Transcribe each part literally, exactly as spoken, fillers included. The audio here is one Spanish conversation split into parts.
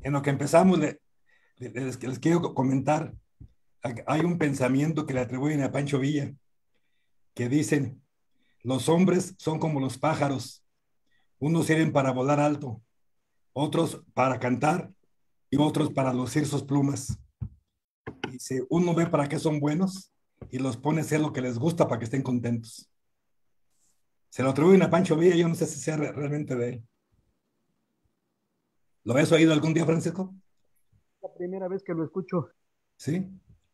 en lo que empezamos, le- le- les, les quiero comentar, hay un pensamiento que le atribuyen a Pancho Villa, que dicen, los hombres son como los pájaros, unos sirven para volar alto, otros para cantar y otros para lucir sus plumas. Dice, uno ve para qué son buenos y los pone a hacer lo que les gusta para que estén contentos. Se lo atribuyen a Pancho Villa, yo no sé si sea re- realmente de él. ¿Lo habías oído algún día, Francisco? La primera vez que lo escucho. Sí,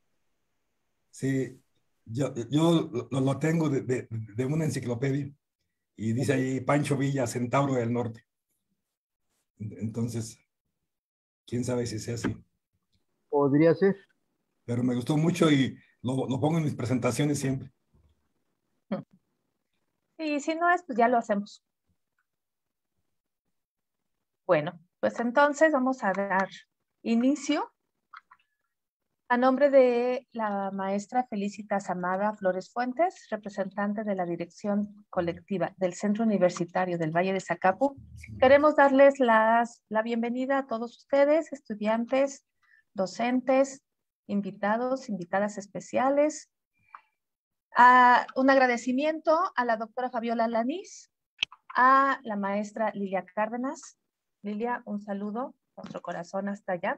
sí. Yo, yo lo, lo tengo de, de, de una enciclopedia y dice ahí Pancho Villa, Centauro del Norte. Entonces, quién sabe si sea así. Podría ser. Pero me gustó mucho y lo, lo pongo en mis presentaciones siempre. Y si no es, pues ya lo hacemos. Bueno, pues entonces vamos a dar inicio a nombre de la maestra Felicitas Amada Flores Fuentes, representante de la dirección colectiva del Centro Universitario del Valle de Zacapu. Queremos darles las, la bienvenida a todos ustedes, estudiantes, docentes, invitados, invitadas especiales. A un agradecimiento a la doctora Fabiola Lanís, a la maestra Lilia Cárdenas. Lilia, un saludo, nuestro corazón hasta allá.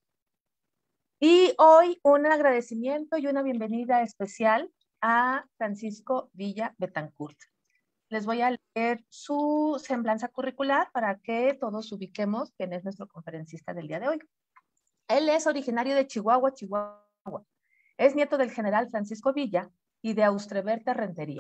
Y hoy un agradecimiento y una bienvenida especial a Francisco Villa Betancourt. Les voy a leer su semblanza curricular para que todos ubiquemos quién es nuestro conferencista del día de hoy. Él es originario de Chihuahua, Chihuahua. Es nieto del general Francisco Villa y de Austreberta Rentería.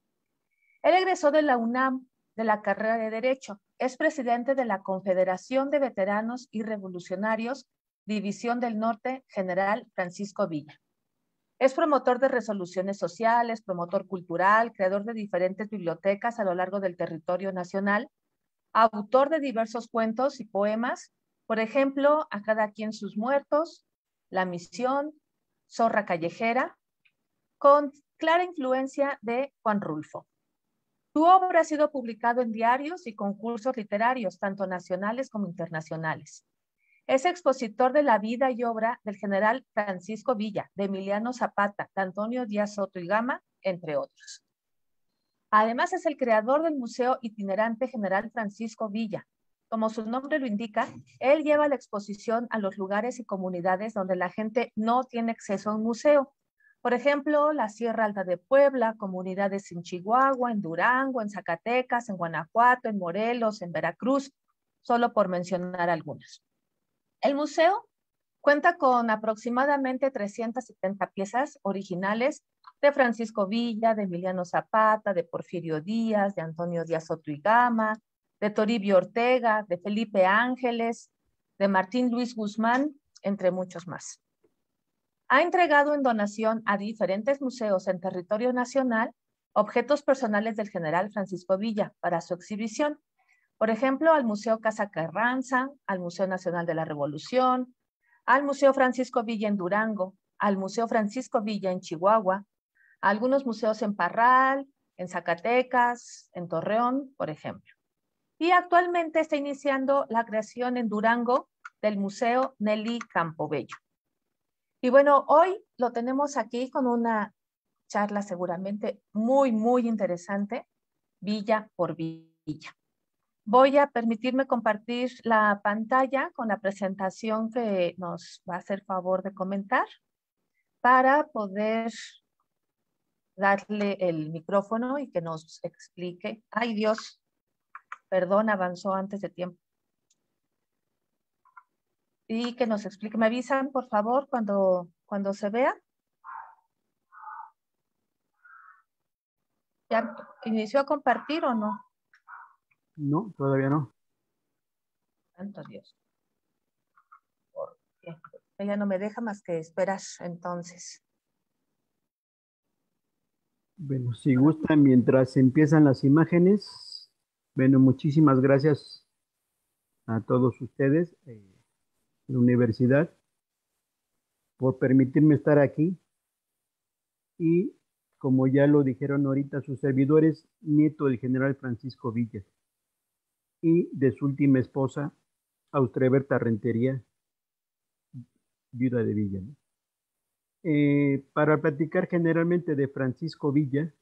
Él egresó de la UNAM de la carrera de Derecho. Es presidente de la Confederación de Veteranos y Revolucionarios, División del Norte, General Francisco Villa. Es promotor de resoluciones sociales, promotor cultural, creador de diferentes bibliotecas a lo largo del territorio nacional, autor de diversos cuentos y poemas, por ejemplo, A cada quien sus muertos, La misión, Zorra callejera, con clara influencia de Juan Rulfo. Su obra ha sido publicado en diarios y concursos literarios, tanto nacionales como internacionales. Es expositor de la vida y obra del general Francisco Villa, de Emiliano Zapata, de Antonio Díaz Soto y Gama, entre otros. Además, es el creador del Museo Itinerante General Francisco Villa. Como su nombre lo indica, él lleva la exposición a los lugares y comunidades donde la gente no tiene acceso a un museo. Por ejemplo, la Sierra Alta de Puebla, comunidades en Chihuahua, en Durango, en Zacatecas, en Guanajuato, en Morelos, en Veracruz, solo por mencionar algunas. El museo cuenta con aproximadamente trescientas setenta piezas originales de Francisco Villa, de Emiliano Zapata, de Porfirio Díaz, de Antonio Díaz Soto y Gama, de Toribio Ortega, de Felipe Ángeles, de Martín Luis Guzmán, entre muchos más. Ha entregado en donación a diferentes museos en territorio nacional objetos personales del general Francisco Villa para su exhibición. Por ejemplo, al Museo Casa Carranza, al Museo Nacional de la Revolución, al Museo Francisco Villa en Durango, al Museo Francisco Villa en Chihuahua, a algunos museos en Parral, en Zacatecas, en Torreón, por ejemplo. Y actualmente está iniciando la creación en Durango del Museo Nelly Campobello. Y bueno, hoy lo tenemos aquí con una charla seguramente muy, muy interesante, Villa por Villa. Voy a permitirme compartir la pantalla con la presentación que nos va a hacer favor de comentar para poder darle el micrófono y que nos explique. Ay, Dios, perdón, avanzó antes de tiempo. Y que nos explique. ¿Me avisan, por favor, cuando, cuando se vea? ¿Ya inició a compartir o no? No, todavía no. Santo Dios. ¿Por qué? Ella no me deja más que esperar, entonces. Bueno, si gustan, mientras empiezan las imágenes, bueno, muchísimas gracias a todos ustedes, eh, la universidad, por permitirme estar aquí. Y como ya lo dijeron ahorita sus servidores, nieto del general Francisco Villa y de su última esposa, Austreberta Rentería, viuda de Villa, ¿no? Eh, para platicar generalmente de Francisco Villa,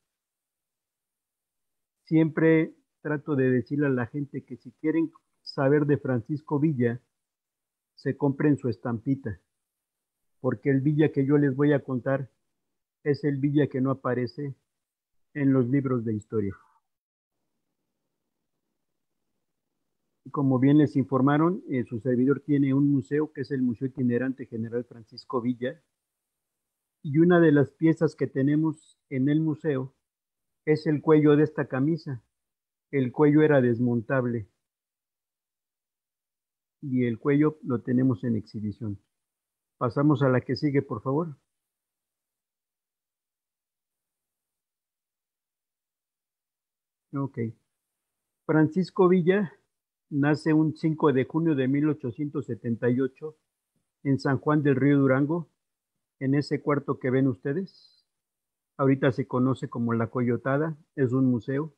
siempre trato de decirle a la gente que si quieren saber de Francisco Villa, se compren su estampita, porque el Villa que yo les voy a contar es el Villa que no aparece en los libros de historia. Como bien les informaron, eh, su servidor tiene un museo que es el Museo Itinerante General Francisco Villa, y una de las piezas que tenemos en el museo es el cuello de esta camisa. El cuello era desmontable y el cuello lo tenemos en exhibición. Pasamos a la que sigue, por favor. Ok. Francisco Villa nace un cinco de junio de mil ochocientos setenta y ocho en San Juan del Río Durango, en ese cuarto que ven ustedes. Ahorita se conoce como La Coyotada, es un museo.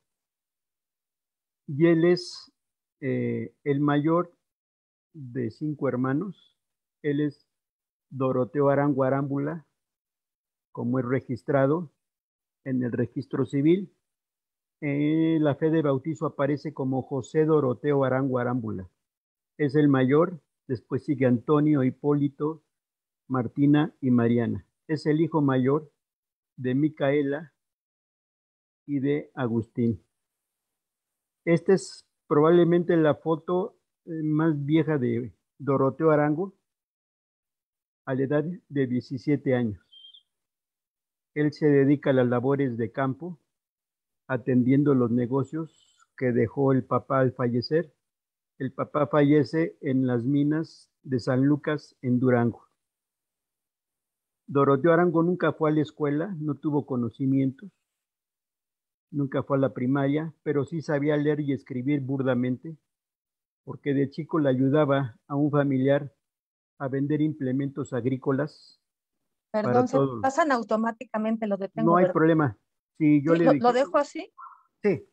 Y él es eh, el mayor de cinco hermanos. Él es Doroteo Arango Arámbula, como es registrado en el registro civil. Eh, la fe de bautizo aparece como José Doroteo Arango Arámbula. Es el mayor, después sigue Antonio, Hipólito, Martina y Mariana. Es el hijo mayor de Micaela y de Agustín. Esta es probablemente la foto más vieja de Doroteo Arango a la edad de diecisiete años. Él se dedica a las labores de campo, atendiendo los negocios que dejó el papá al fallecer. El papá fallece en las minas de San Lucas, en Durango. Doroteo Arango nunca fue a la escuela, no tuvo conocimientos, nunca fue a la primaria, pero sí sabía leer y escribir burdamente, porque de chico le ayudaba a un familiar a vender implementos agrícolas para Perdón, se todos. pasan automáticamente, lo No detengo, hay ¿verdad? problema. Si yo Sí, le ¿lo, dije, lo dejo así? sí,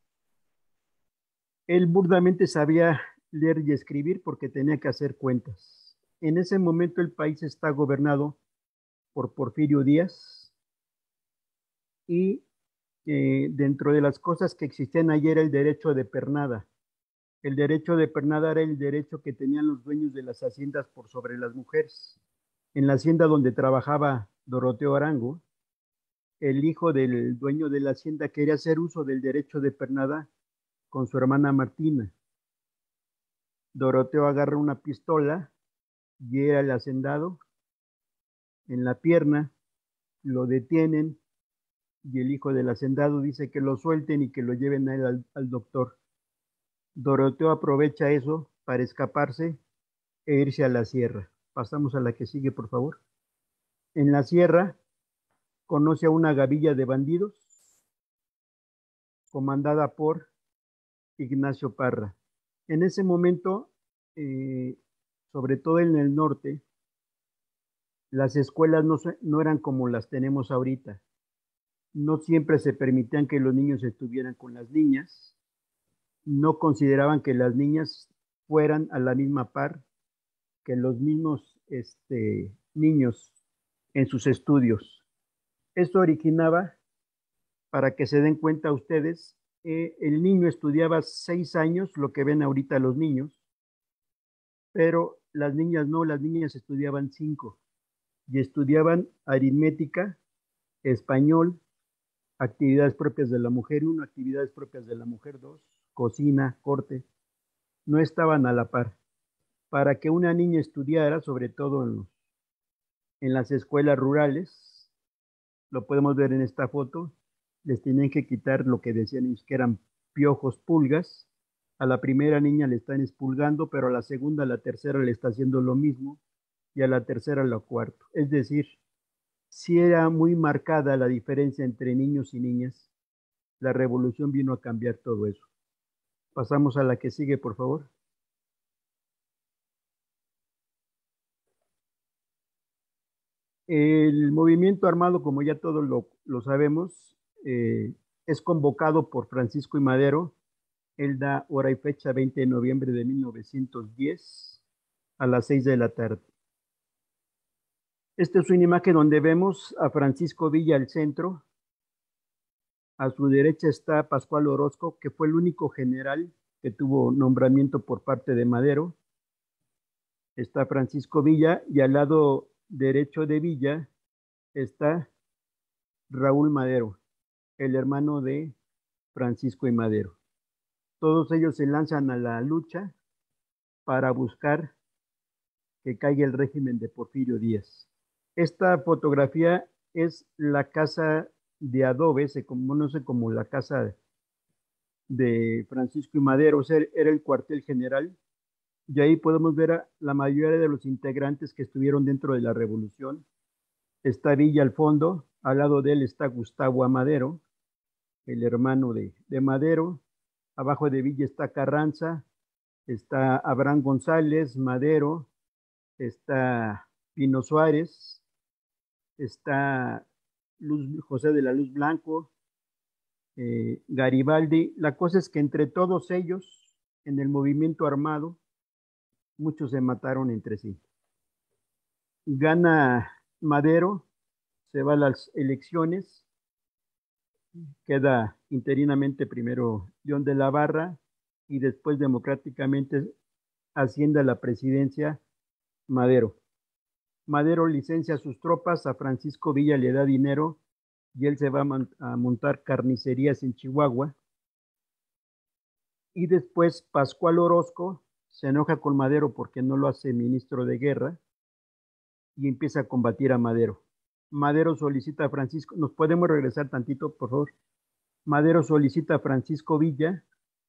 él burdamente sabía leer y escribir porque tenía que hacer cuentas. En ese momento el país está gobernado por Porfirio Díaz y eh, dentro de las cosas que existían ayer era el derecho de pernada. El derecho de pernada era el derecho que tenían los dueños de las haciendas por sobre las mujeres. En la hacienda donde trabajaba Doroteo Arango, el hijo del dueño de la hacienda quería hacer uso del derecho de pernada con su hermana Martina. Doroteo agarra una pistola, hiera al hacendado en la pierna, lo detienen y el hijo del hacendado dice que lo suelten y que lo lleven a él al, al doctor. Doroteo aprovecha eso para escaparse e irse a la sierra. Pasamos a la que sigue, por favor. En la sierra conoce a una gavilla de bandidos comandada por Ignacio Parra. En ese momento, eh, sobre todo en el norte, las escuelas no, no eran como las tenemos ahorita. No siempre se permitían que los niños estuvieran con las niñas. No consideraban que las niñas fueran a la misma par que los mismos este, niños en sus estudios. Esto originaba, para que se den cuenta ustedes, eh, el niño estudiaba seis años, lo que ven ahorita los niños, pero las niñas no, las niñas estudiaban cinco y estudiaban aritmética, español, actividades propias de la mujer uno, actividades propias de la mujer dos, cocina, corte. No estaban a la par. Para que una niña estudiara, sobre todo en, en las escuelas rurales, lo podemos ver en esta foto, les tenían que quitar lo que decían ellos que eran piojos, pulgas. A la primera niña le están expulgando, pero a la segunda, a la tercera le está haciendo lo mismo y a la tercera, a la cuarta. Es decir, sí era muy marcada la diferencia entre niños y niñas. La revolución vino a cambiar todo eso. Pasamos a la que sigue, por favor. El movimiento armado, como ya todos lo, lo sabemos, eh, es convocado por Francisco I. Madero Él da hora y fecha veinte de noviembre de mil novecientos diez a las seis de la tarde. Esta es una imagen donde vemos a Francisco Villa al centro. A su derecha está Pascual Orozco, que fue el único general que tuvo nombramiento por parte de Madero. Está Francisco Villa y al lado derecho de Villa está Raúl Madero, el hermano de Francisco y Madero. Todos ellos se lanzan a la lucha para buscar que caiga el régimen de Porfirio Díaz. Esta fotografía es la casa de adobe, se conoce como la casa de Francisco y Madero, o sea, era el cuartel general, y ahí podemos ver a la mayoría de los integrantes que estuvieron dentro de la revolución. Está Villa al fondo, al lado de él está Gustavo Amadero, el hermano de, de Madero. Abajo de Villa está Carranza, está Abraham González, Madero, está Pino Suárez, está Luz, José de la Luz Blanco, eh, Garibaldi. La cosa es que entre todos ellos, en el movimiento armado, muchos se mataron entre sí. Gana Madero, se va a las elecciones, queda interinamente primero John de la Barra y después democráticamente asciende a la presidencia Madero. Madero licencia a sus tropas, a Francisco Villa le da dinero y él se va a montar carnicerías en Chihuahua. Y después Pascual Orozco se enoja con Madero porque no lo hace ministro de guerra y empieza a combatir a Madero. Madero solicita a Francisco, ¿nos podemos regresar tantito, por favor? Madero solicita a Francisco Villa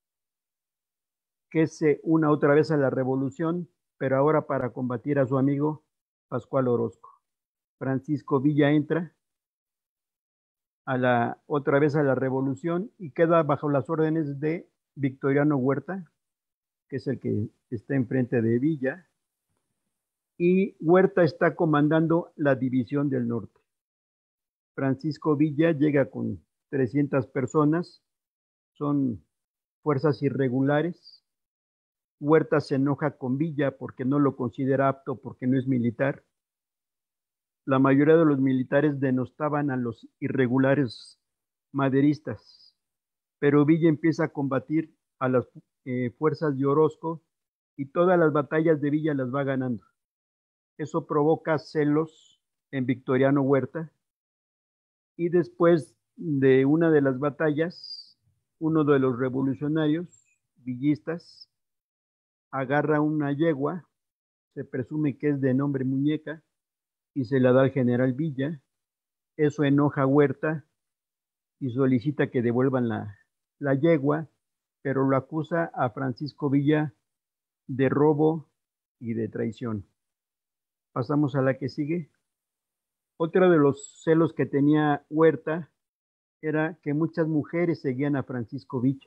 que se una otra vez a la revolución, pero ahora para combatir a su amigo Pascual Orozco. Francisco Villa entra a la, otra vez a la revolución y queda bajo las órdenes de Victoriano Huerta, que es el que está enfrente de Villa, y Huerta está comandando la División del Norte. Francisco Villa llega con trescientas personas, son fuerzas irregulares. Huerta se enoja con Villa porque no lo considera apto, porque no es militar. La mayoría de los militares denostaban a los irregulares maderistas, pero Villa empieza a combatir a las eh, fuerzas de Orozco y todas las batallas de Villa las va ganando. Eso provoca celos en Victoriano Huerta y después de una de las batallas, uno de los revolucionarios villistas agarra una yegua, se presume que es de nombre Muñeca, y se la da al general Villa. Eso enoja a Huerta y solicita que devuelvan la, la yegua, pero lo acusa a Francisco Villa de robo y de traición. Pasamos a la que sigue. Otro de los celos que tenía Huerta era que muchas mujeres seguían a Francisco Villa.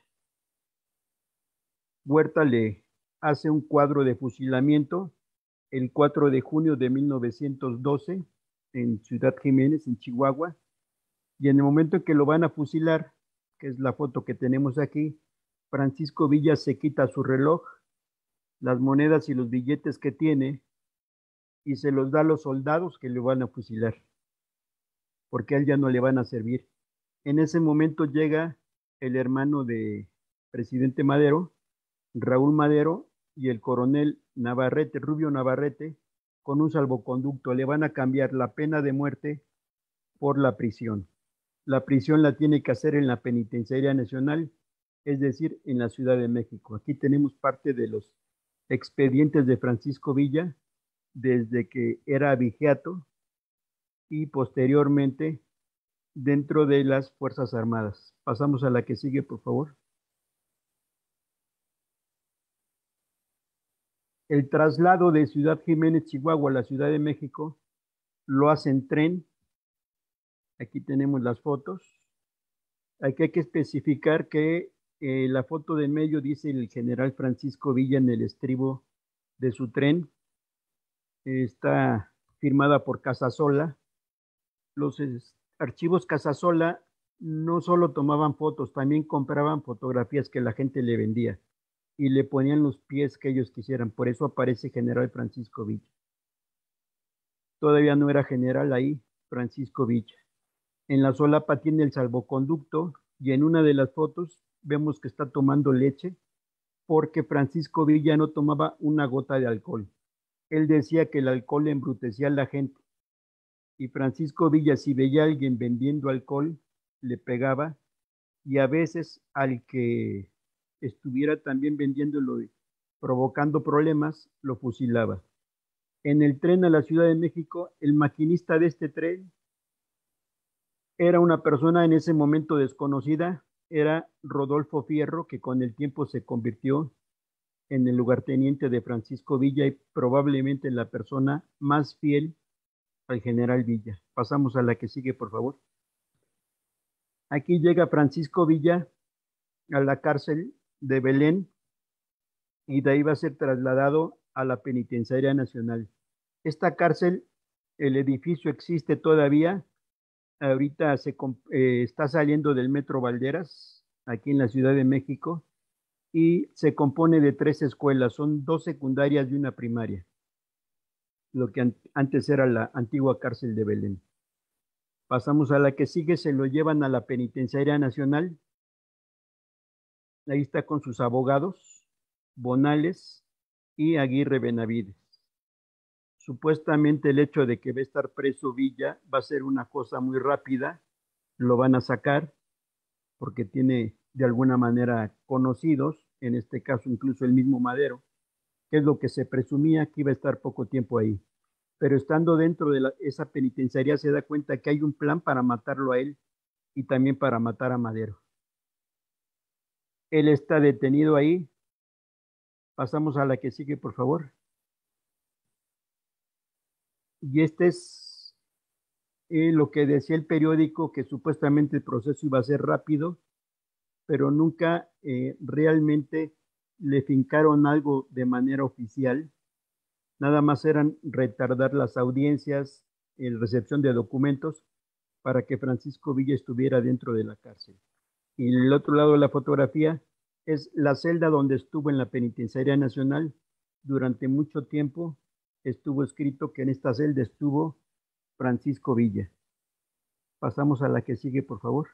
Huerta le hace un cuadro de fusilamiento el cuatro de junio de mil novecientos doce en Ciudad Jiménez, en Chihuahua, y en el momento en que lo van a fusilar, que es la foto que tenemos aquí, Francisco Villa se quita su reloj, las monedas y los billetes que tiene y se los da a los soldados que le van a fusilar, porque a él ya no le van a servir. En ese momento llega el hermano de presidente Madero, Raúl Madero, y el coronel Navarrete, Rubio Navarrete, con un salvoconducto. Le van a cambiar la pena de muerte por la prisión. La prisión la tiene que hacer en la Penitenciaría Nacional, es decir, en la Ciudad de México. Aquí tenemos parte de los expedientes de Francisco Villa, desde que era vigiato y posteriormente dentro de las Fuerzas Armadas. Pasamos a la que sigue, por favor. El traslado de Ciudad Jiménez, Chihuahua a la Ciudad de México lo hace en tren. Aquí tenemos las fotos. Aquí hay que especificar que eh, la foto de en medio dice el general Francisco Villa en el estribo de su tren. Está firmada por Casasola. Los archivos Casasola no solo tomaban fotos, también compraban fotografías que la gente le vendía y le ponían los pies que ellos quisieran. Por eso aparece General Francisco Villa. Todavía no era general ahí, Francisco Villa. En la solapa tiene el salvoconducto y en una de las fotos vemos que está tomando leche porque Francisco Villa no tomaba una gota de alcohol. Él decía que el alcohol embrutecía a la gente y Francisco Villa, si veía a alguien vendiendo alcohol, le pegaba y a veces al que estuviera también vendiéndolo y provocando problemas, lo fusilaba. En el tren a la Ciudad de México, el maquinista de este tren era una persona en ese momento desconocida, era Rodolfo Fierro, que con el tiempo se convirtió en el lugarteniente de Francisco Villa y probablemente la persona más fiel al general Villa. Pasamos a la que sigue, por favor. Aquí llega Francisco Villa a la cárcel de Belén y de ahí va a ser trasladado a la Penitenciaría Nacional. Esta cárcel, el edificio existe todavía, ahorita se, eh, está saliendo del Metro Valderas, aquí en la Ciudad de México, y se compone de tres escuelas, son dos secundarias y una primaria, lo que an antes era la antigua cárcel de Belén. Pasamos a la que sigue, se lo llevan a la Penitenciaría Nacional, ahí está con sus abogados, Bonales y Aguirre Benavides. Supuestamente el hecho de que va a estar preso Villa va a ser una cosa muy rápida, lo van a sacar porque tiene de alguna manera conocidos, en este caso incluso el mismo Madero, que es lo que se presumía que iba a estar poco tiempo ahí. Pero estando dentro de la, esa penitenciaría se da cuenta que hay un plan para matarlo a él y también para matar a Madero. Él está detenido ahí. Pasamos a la que sigue, por favor. Y este es eh, lo que decía el periódico, que supuestamente el proceso iba a ser rápido, pero nunca eh, realmente le fincaron algo de manera oficial. Nada más eran retardar las audiencias, la recepción de documentos, para que Francisco Villa estuviera dentro de la cárcel. Y el otro lado de la fotografía es la celda donde estuvo en la Penitenciaría Nacional. Durante mucho tiempo estuvo escrito que en esta celda estuvo Francisco Villa. Pasamos a la que sigue, por favor.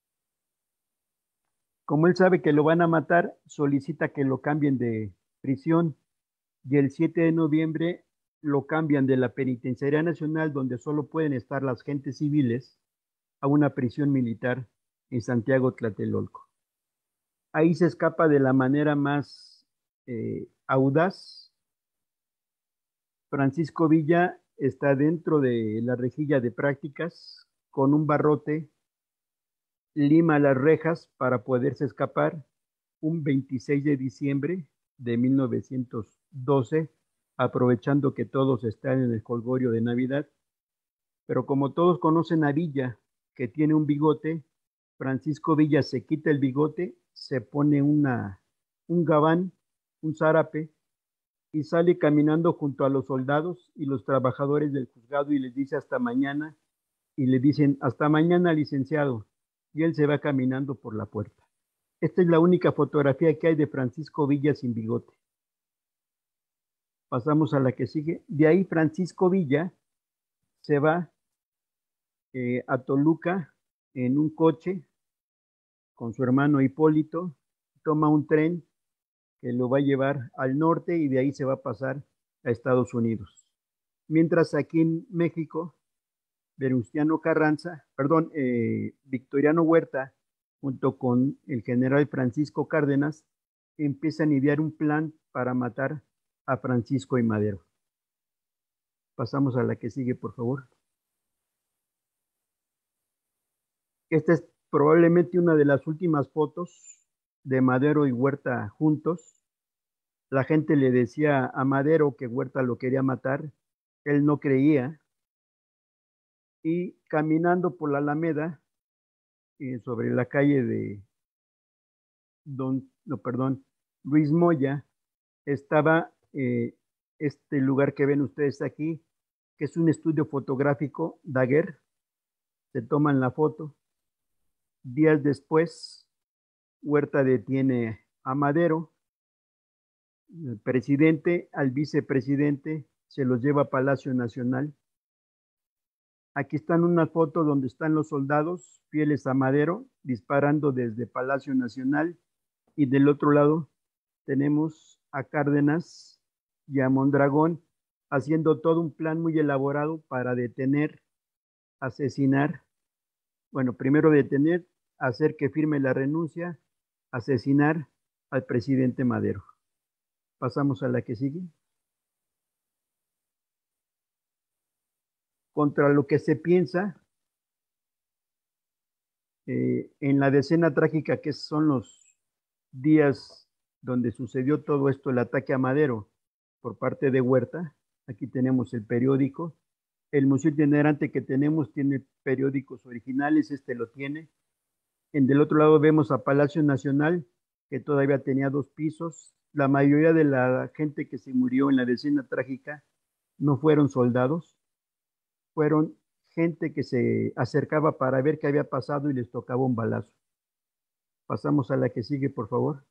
Como él sabe que lo van a matar, solicita que lo cambien de prisión y el siete de noviembre lo cambian de la Penitenciaría Nacional, donde solo pueden estar las gentes civiles, a una prisión militar en Santiago Tlatelolco. Ahí se escapa de la manera más eh, audaz. Francisco Villa está dentro de la rejilla de prácticas con un barrote, lima las rejas para poderse escapar un veintiséis de diciembre de mil novecientos doce, aprovechando que todos están en el jolgorio de Navidad. Pero como todos conocen a Villa, que tiene un bigote, Francisco Villa se quita el bigote, se pone una, un gabán, un zarape, y sale caminando junto a los soldados y los trabajadores del juzgado y les dice hasta mañana, y le dicen hasta mañana, licenciado, y él se va caminando por la puerta. Esta es la única fotografía que hay de Francisco Villa sin bigote. Pasamos a la que sigue. De ahí Francisco Villa se va eh, a Toluca en un coche con su hermano Hipólito, toma un tren que lo va a llevar al norte y de ahí se va a pasar a Estados Unidos. Mientras aquí en México, Venustiano Carranza, perdón, eh, Victoriano Huerta, junto con el general Francisco Cárdenas, empiezan a idear un plan para matar a Francisco y Madero. Pasamos a la que sigue, por favor. Esta es probablemente una de las últimas fotos de Madero y Huerta juntos. La gente le decía a Madero que Huerta lo quería matar, él no creía, y caminando por la Alameda, eh, sobre la calle de Don, no, perdón, Luis Moya, estaba eh, este lugar que ven ustedes aquí, que es un estudio fotográfico, Daguerre, se toman la foto, Días después, Huerta detiene a Madero, el presidente, al vicepresidente, se los lleva a Palacio Nacional. Aquí están unas fotos donde están los soldados fieles a Madero disparando desde Palacio Nacional, y del otro lado tenemos a Cárdenas y a Mondragón haciendo todo un plan muy elaborado para detener, asesinar, bueno, primero detener, hacer que firme la renuncia, asesinar al presidente Madero. Pasamos a la que sigue. Contra lo que se piensa, eh, en la decena trágica, que son los días donde sucedió todo esto, el ataque a Madero por parte de Huerta. Aquí tenemos el periódico. El museo itinerante que tenemos tiene periódicos originales, este lo tiene. En del otro lado vemos a Palacio Nacional, que todavía tenía dos pisos. La mayoría de la gente que se murió en la decena trágica no fueron soldados, fueron gente que se acercaba para ver qué había pasado y les tocaba un balazo. Pasamos a la que sigue, por favor.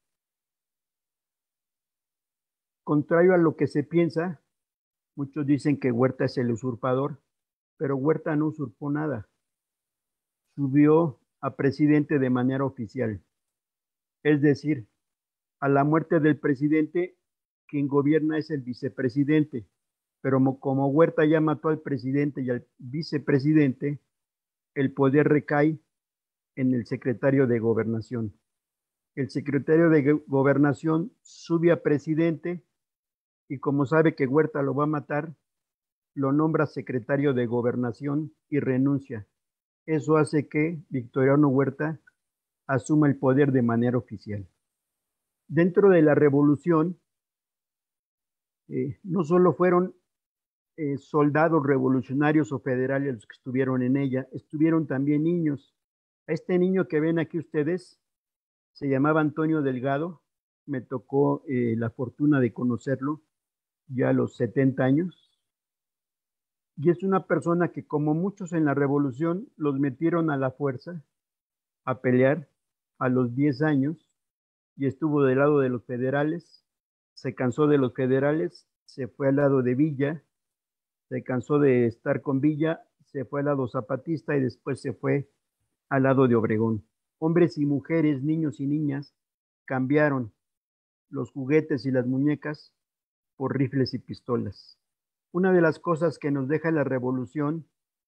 Contrario a lo que se piensa, muchos dicen que Huerta es el usurpador, pero Huerta no usurpó nada. Subió a presidente de manera oficial. Es decir, a la muerte del presidente, quien gobierna es el vicepresidente, pero como Huerta ya mató al presidente y al vicepresidente, el poder recae en el secretario de Gobernación. El secretario de Gobernación sube a presidente y como sabe que Huerta lo va a matar, lo nombra secretario de Gobernación y renuncia. Eso hace que Victoriano Huerta asuma el poder de manera oficial. Dentro de la revolución, eh, no solo fueron eh, soldados revolucionarios o federales los que estuvieron en ella, estuvieron también niños. A este niño que ven aquí ustedes se llamaba Antonio Delgado, me tocó eh, la fortuna de conocerlo ya a los setenta años, y es una persona que, como muchos en la revolución, los metieron a la fuerza a pelear a los diez años y estuvo del lado de los federales, se cansó de los federales, se fue al lado de Villa, se cansó de estar con Villa, se fue al lado zapatista y después se fue al lado de Obregón. Hombres y mujeres, niños y niñas, cambiaron los juguetes y las muñecas por rifles y pistolas. Una de las cosas que nos deja la revolución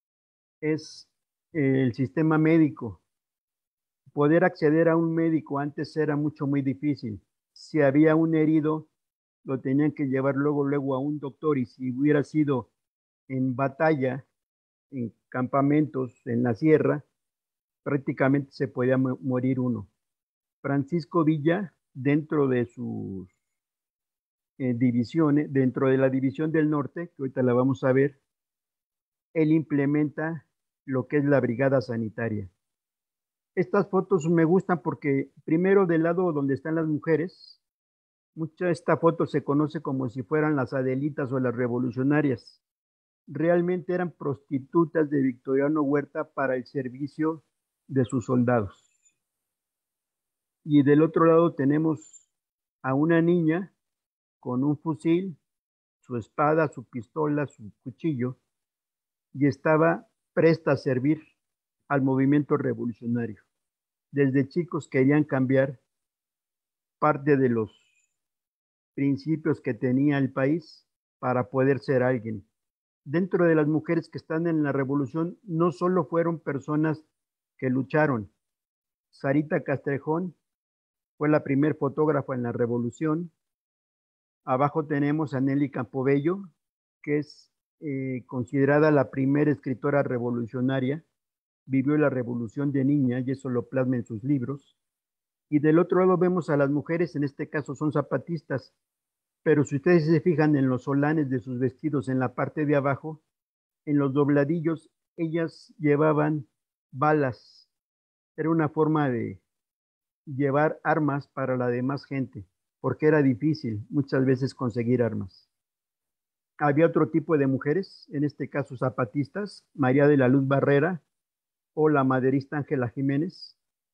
es el sistema médico. Poder acceder a un médico antes era mucho, muy difícil. Si había un herido, lo tenían que llevar luego, luego a un doctor, y si hubiera sido en batalla, en campamentos, en la sierra, prácticamente se podía morir uno. Francisco Villa, dentro de sus eh, divisiones, dentro de la división del norte, que ahorita la vamos a ver, él implementa lo que es la brigada sanitaria. Estas fotos me gustan porque, primero, del lado donde están las mujeres, mucha esta foto se conoce como si fueran las Adelitas o las revolucionarias. Realmente eran prostitutas de Victoriano Huerta para el servicio de sus soldados. Y del otro lado tenemos a una niña con un fusil, su espada, su pistola, su cuchillo, y estaba presta a servir al movimiento revolucionario. Desde chicos querían cambiar parte de los principios que tenía el país para poder ser alguien. Dentro de las mujeres que están en la revolución, no solo fueron personas que lucharon. Sarita Castrejón fue la primer fotógrafa en la revolución. Abajo tenemos a Nelly Campobello, que es eh, considerada la primera escritora revolucionaria. Vivió la revolución de niña y eso lo plasma en sus libros. Y del otro lado vemos a las mujeres, en este caso son zapatistas, pero si ustedes se fijan en los solanes de sus vestidos, en la parte de abajo, en los dobladillos, ellas llevaban balas. Era una forma de llevar armas para la demás gente, porque era difícil muchas veces conseguir armas. Había otro tipo de mujeres, en este caso zapatistas, María de la Luz Barrera o la maderista Ángela Jiménez,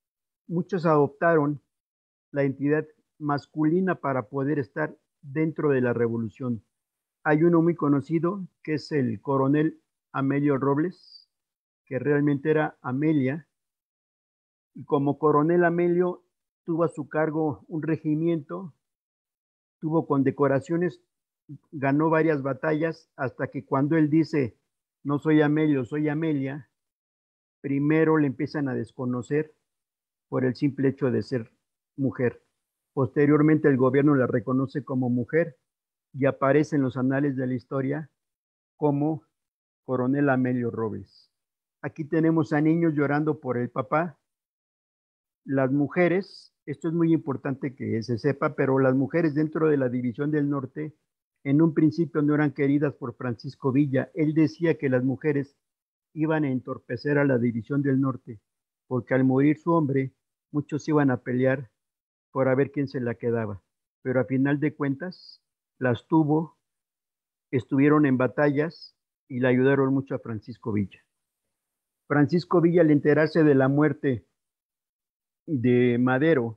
muchos adoptaron la entidad masculina para poder estar dentro de la revolución. Hay uno muy conocido que es el coronel Amelio Robles, que realmente era Amelia, y como coronel Amelio tuvo a su cargo un regimiento, tuvo condecoraciones, ganó varias batallas, hasta que cuando él dice, no soy Amelio, soy Amelia, primero le empiezan a desconocer por el simple hecho de ser mujer. Posteriormente el gobierno la reconoce como mujer y aparece en los anales de la historia como coronel Amelio Robles. Aquí tenemos a niños llorando por el papá. Las mujeres, esto es muy importante que se sepa, pero las mujeres dentro de la División del Norte en un principio no eran queridas por Francisco Villa. Él decía que las mujeres iban a entorpecer a la División del Norte, porque al morir su hombre, muchos iban a pelear por a ver quién se la quedaba. Pero a final de cuentas, las tuvo, estuvieron en batallas y le ayudaron mucho a Francisco Villa. Francisco Villa, al enterarse de la muerte de Madero,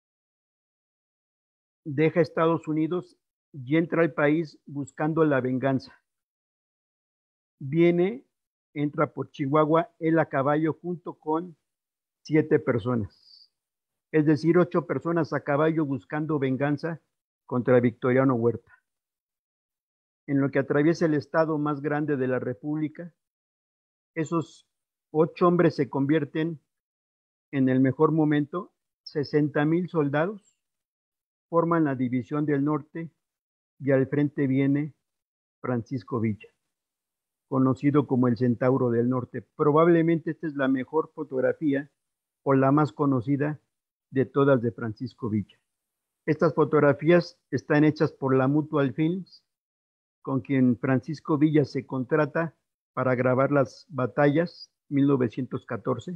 deja Estados Unidos y entra al país buscando la venganza. Viene, entra por Chihuahua, él a caballo junto con siete personas. Es decir, ocho personas a caballo buscando venganza contra Victoriano Huerta. En lo que atraviesa el estado más grande de la República, esos ocho hombres se convierten en el mejor momento, sesenta mil soldados forman la División del Norte y al frente viene Francisco Villa, conocido como el Centauro del Norte. Probablemente esta es la mejor fotografía o la más conocida de todas de Francisco Villa. Estas fotografías están hechas por la Mutual Films, con quien Francisco Villa se contrata para grabar las batallas mil novecientos catorce.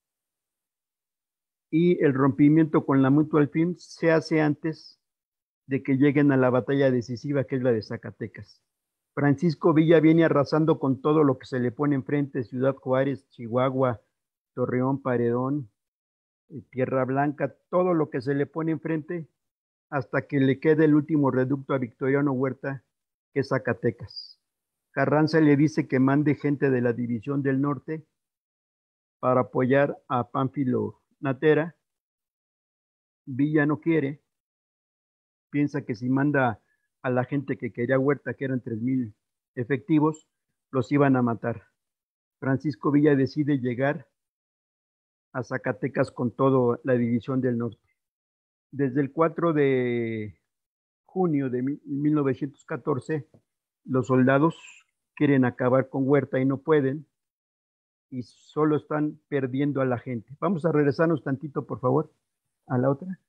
Y el rompimiento con la Mutual Films se hace antes de que lleguen a la batalla decisiva, que es la de Zacatecas. Francisco Villa viene arrasando con todo lo que se le pone enfrente: Ciudad Juárez, Chihuahua, Torreón, Paredón, Tierra Blanca, todo lo que se le pone enfrente, hasta que le quede el último reducto a Victoriano Huerta, que es Zacatecas. Carranza le dice que mande gente de la División del Norte para apoyar a Pánfilo Natera. Villa no quiere, piensa que si manda a la gente que quería Huerta, que eran tres mil efectivos, los iban a matar. Francisco Villa decide llegar a Zacatecas con toda la División del Norte. Desde el cuatro de junio de mil novecientos catorce, los soldados quieren acabar con Huerta y no pueden, y solo están perdiendo a la gente. Vamos a regresarnos tantito, por favor, a la otra.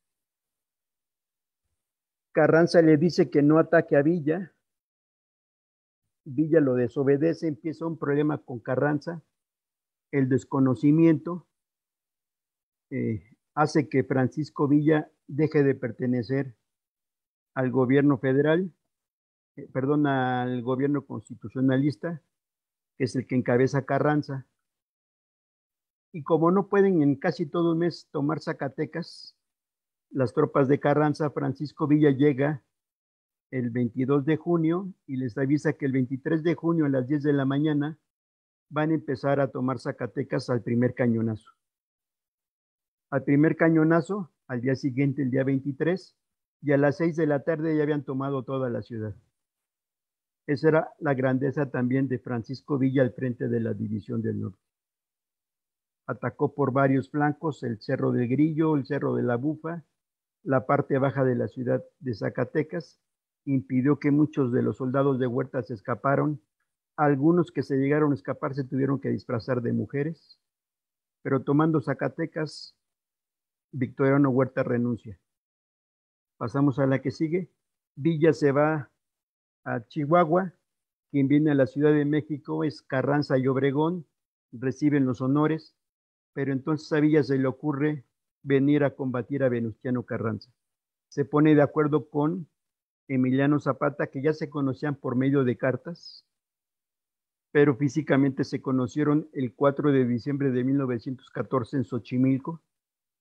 Carranza le dice que no ataque a Villa. Villa lo desobedece, empieza un problema con Carranza. El desconocimiento eh, hace que Francisco Villa deje de pertenecer al gobierno federal, eh, perdón, al gobierno constitucionalista, que es el que encabeza Carranza. Y como no pueden en casi todo un mes tomar Zacatecas, las tropas de Carranza, Francisco Villa llega el veintidós de junio y les avisa que el veintitrés de junio a las diez de la mañana van a empezar a tomar Zacatecas al primer cañonazo. Al primer cañonazo, al día siguiente, el día veintitrés, y a las seis de la tarde ya habían tomado toda la ciudad. Esa era la grandeza también de Francisco Villa al frente de la División del Norte. Atacó por varios flancos: el Cerro del Grillo, el Cerro de la Bufa, la parte baja de la ciudad de Zacatecas. Impidió que muchos de los soldados de Huerta se escaparon. Algunos que se llegaron a escapar se tuvieron que disfrazar de mujeres, pero tomando Zacatecas, Victoriano Huerta renuncia. Pasamos a la que sigue. Villa se va a Chihuahua. Quien viene a la Ciudad de México es Carranza y Obregón, reciben los honores, pero entonces a Villa se le ocurre venir a combatir a Venustiano Carranza. Se pone de acuerdo con Emiliano Zapata, que ya se conocían por medio de cartas, pero físicamente se conocieron el cuatro de diciembre de mil novecientos catorce en Xochimilco.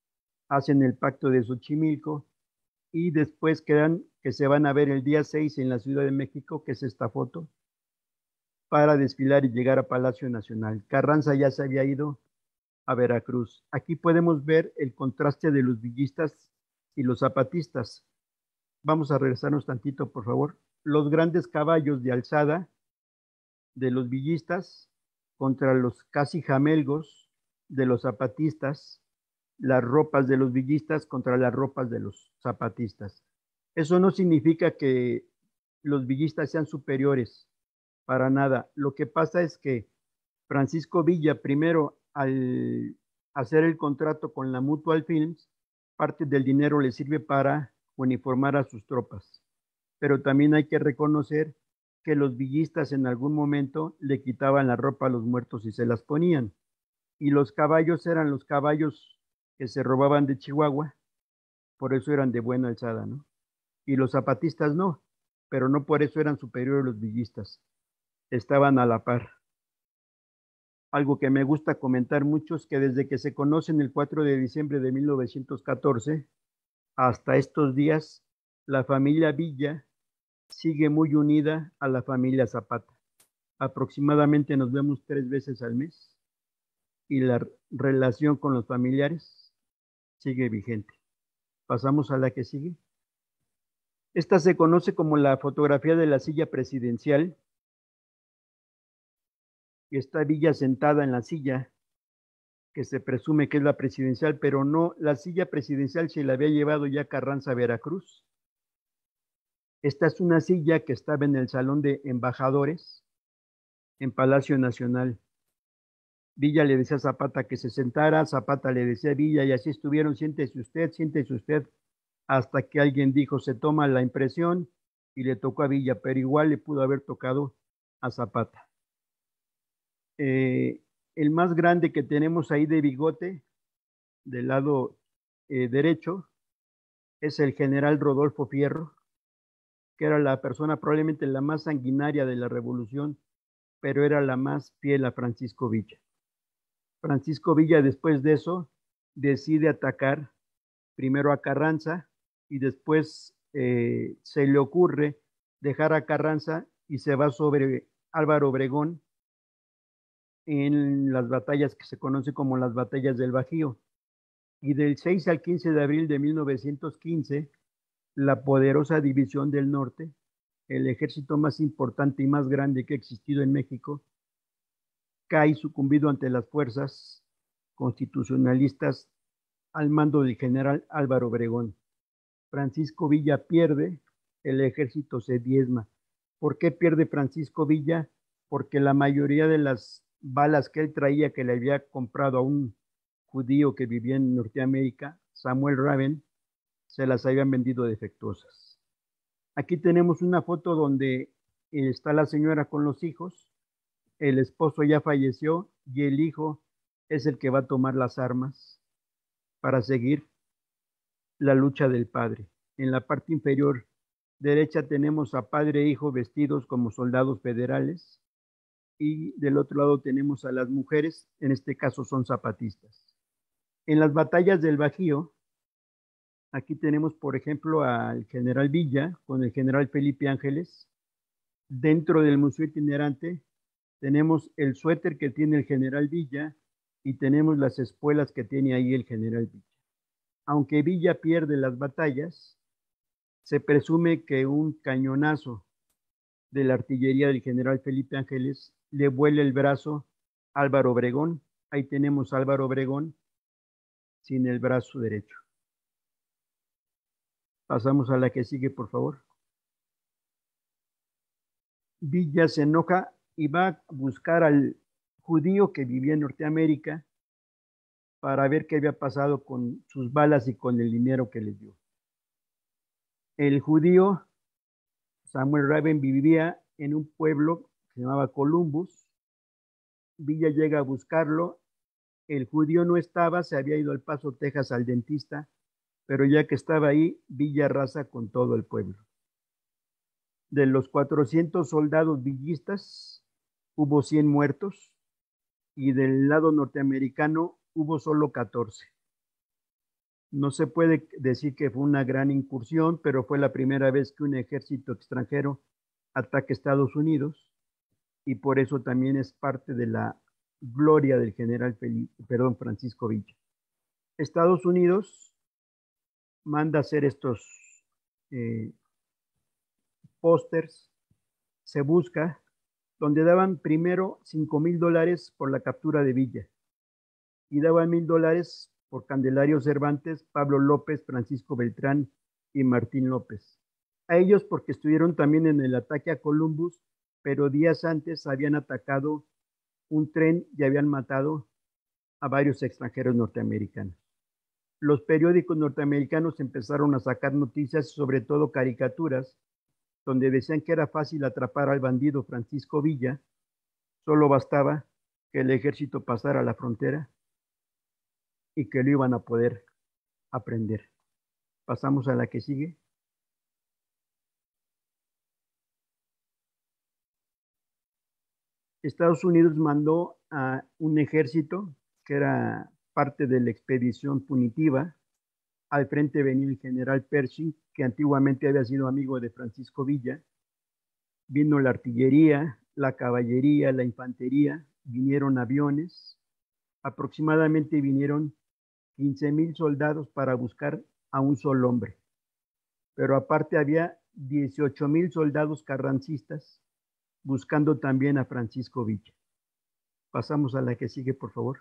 hacen el pacto de Xochimilco y después quedan que se van a ver el día seis en la Ciudad de México, que es esta foto, para desfilar y llegar a Palacio Nacional. Carranza ya se había ido a Veracruz. Aquí podemos ver el contraste de los villistas y los zapatistas. Vamos a regresarnos tantito, por favor. Los grandes caballos de alzada de los villistas contra los casi jamelgos de los zapatistas, las ropas de los villistas contra las ropas de los zapatistas. Eso no significa que los villistas sean superiores, para nada. Lo que pasa es que Francisco Villa, primero, al hacer el contrato con la Mutual Films, parte del dinero le sirve para uniformar a sus tropas. Pero también hay que reconocer que los villistas en algún momento le quitaban la ropa a los muertos y se las ponían. Y los caballos eran los caballos que se robaban de Chihuahua, por eso eran de buena alzada, ¿no? Y los zapatistas no, pero no por eso eran superiores los villistas, estaban a la par. Algo que me gusta comentar mucho es que desde que se conocen el cuatro de diciembre de mil novecientos catorce hasta estos días, la familia Villa sigue muy unida a la familia Zapata. Aproximadamente nos vemos tres veces al mes y la relación con los familiares sigue vigente. Pasamos a la que sigue. Esta se conoce como la fotografía de la silla presidencial. Y está Villa sentada en la silla, que se presume que es la presidencial, pero no, la silla presidencial se la había llevado ya Carranza a Veracruz. Esta es una silla que estaba en el Salón de Embajadores, en Palacio Nacional. Villa le decía a Zapata que se sentara, Zapata le decía a Villa, y así estuvieron, siéntese usted, siéntese usted, hasta que alguien dijo, se toma la impresión, y le tocó a Villa, pero igual le pudo haber tocado a Zapata. Eh, el más grande que tenemos ahí de bigote, del lado eh, derecho, es el general Rodolfo Fierro, que era la persona probablemente la más sanguinaria de la revolución, pero era la más fiel a Francisco Villa. Francisco Villa, después de eso, decide atacar primero a Carranza y después eh, se le ocurre dejar a Carranza y se va sobre Álvaro Obregón en las batallas que se conocen como las batallas del Bajío. Y del seis al quince de abril de mil novecientos quince, la poderosa División del Norte, el ejército más importante y más grande que ha existido en México, cae sucumbido ante las fuerzas constitucionalistas al mando del general Álvaro Obregón. Francisco Villa pierde, el ejército se diezma. ¿Por qué pierde Francisco Villa? Porque la mayoría de las balas que él traía, que le había comprado a un judío que vivía en Norteamérica, Samuel Raven, se las habían vendido defectuosas. Aquí tenemos una foto donde está la señora con los hijos, el esposo ya falleció y el hijo es el que va a tomar las armas para seguir la lucha del padre. En la parte inferior derecha tenemos a padre e hijo vestidos como soldados federales y del otro lado tenemos a las mujeres, en este caso son zapatistas. En las batallas del Bajío, aquí tenemos por ejemplo al general Villa con el general Felipe Ángeles. Dentro del museo itinerante tenemos el suéter que tiene el general Villa y tenemos las espuelas que tiene ahí el general Villa. Aunque Villa pierde las batallas, se presume que un cañonazo de la artillería del general Felipe Ángeles le vuela el brazo a Álvaro Obregón. Ahí tenemos a Álvaro Obregón sin el brazo derecho. Pasamos a la que sigue, por favor. Villa se enoja y va a buscar al judío que vivía en Norteamérica para ver qué había pasado con sus balas y con el dinero que les dio. El judío Samuel Raven vivía en un pueblo que se llamaba Columbus. Villa llega a buscarlo. El judío no estaba, se había ido al Paso, Texas, al dentista, pero ya que estaba ahí, Villa arrasa con todo el pueblo. De los cuatrocientos soldados villistas, hubo cien muertos y del lado norteamericano hubo solo catorce. No se puede decir que fue una gran incursión, pero fue la primera vez que un ejército extranjero ataca a Estados Unidos y por eso también es parte de la gloria del general Felipe, perdón, Francisco Villa. Estados Unidos manda hacer estos eh, pósters, se busca, donde daban primero cinco mil dólares por la captura de Villa y daban mil dólares por Candelario Cervantes, Pablo López, Francisco Beltrán y Martín López. A ellos porque estuvieron también en el ataque a Columbus, pero días antes habían atacado un tren y habían matado a varios extranjeros norteamericanos. Los periódicos norteamericanos empezaron a sacar noticias, sobre todo caricaturas, donde decían que era fácil atrapar al bandido Francisco Villa, solo bastaba que el ejército pasara la frontera y que lo iban a poder aprender. Pasamos a la que sigue. Estados Unidos mandó a un ejército que era parte de la expedición punitiva. Al frente venía el general Pershing, que antiguamente había sido amigo de Francisco Villa. Vino la artillería, la caballería, la infantería, vinieron aviones. Aproximadamente vinieron quince mil soldados para buscar a un solo hombre. Pero aparte había dieciocho mil soldados carrancistas buscando también a Francisco Villa. Pasamos a la que sigue, por favor.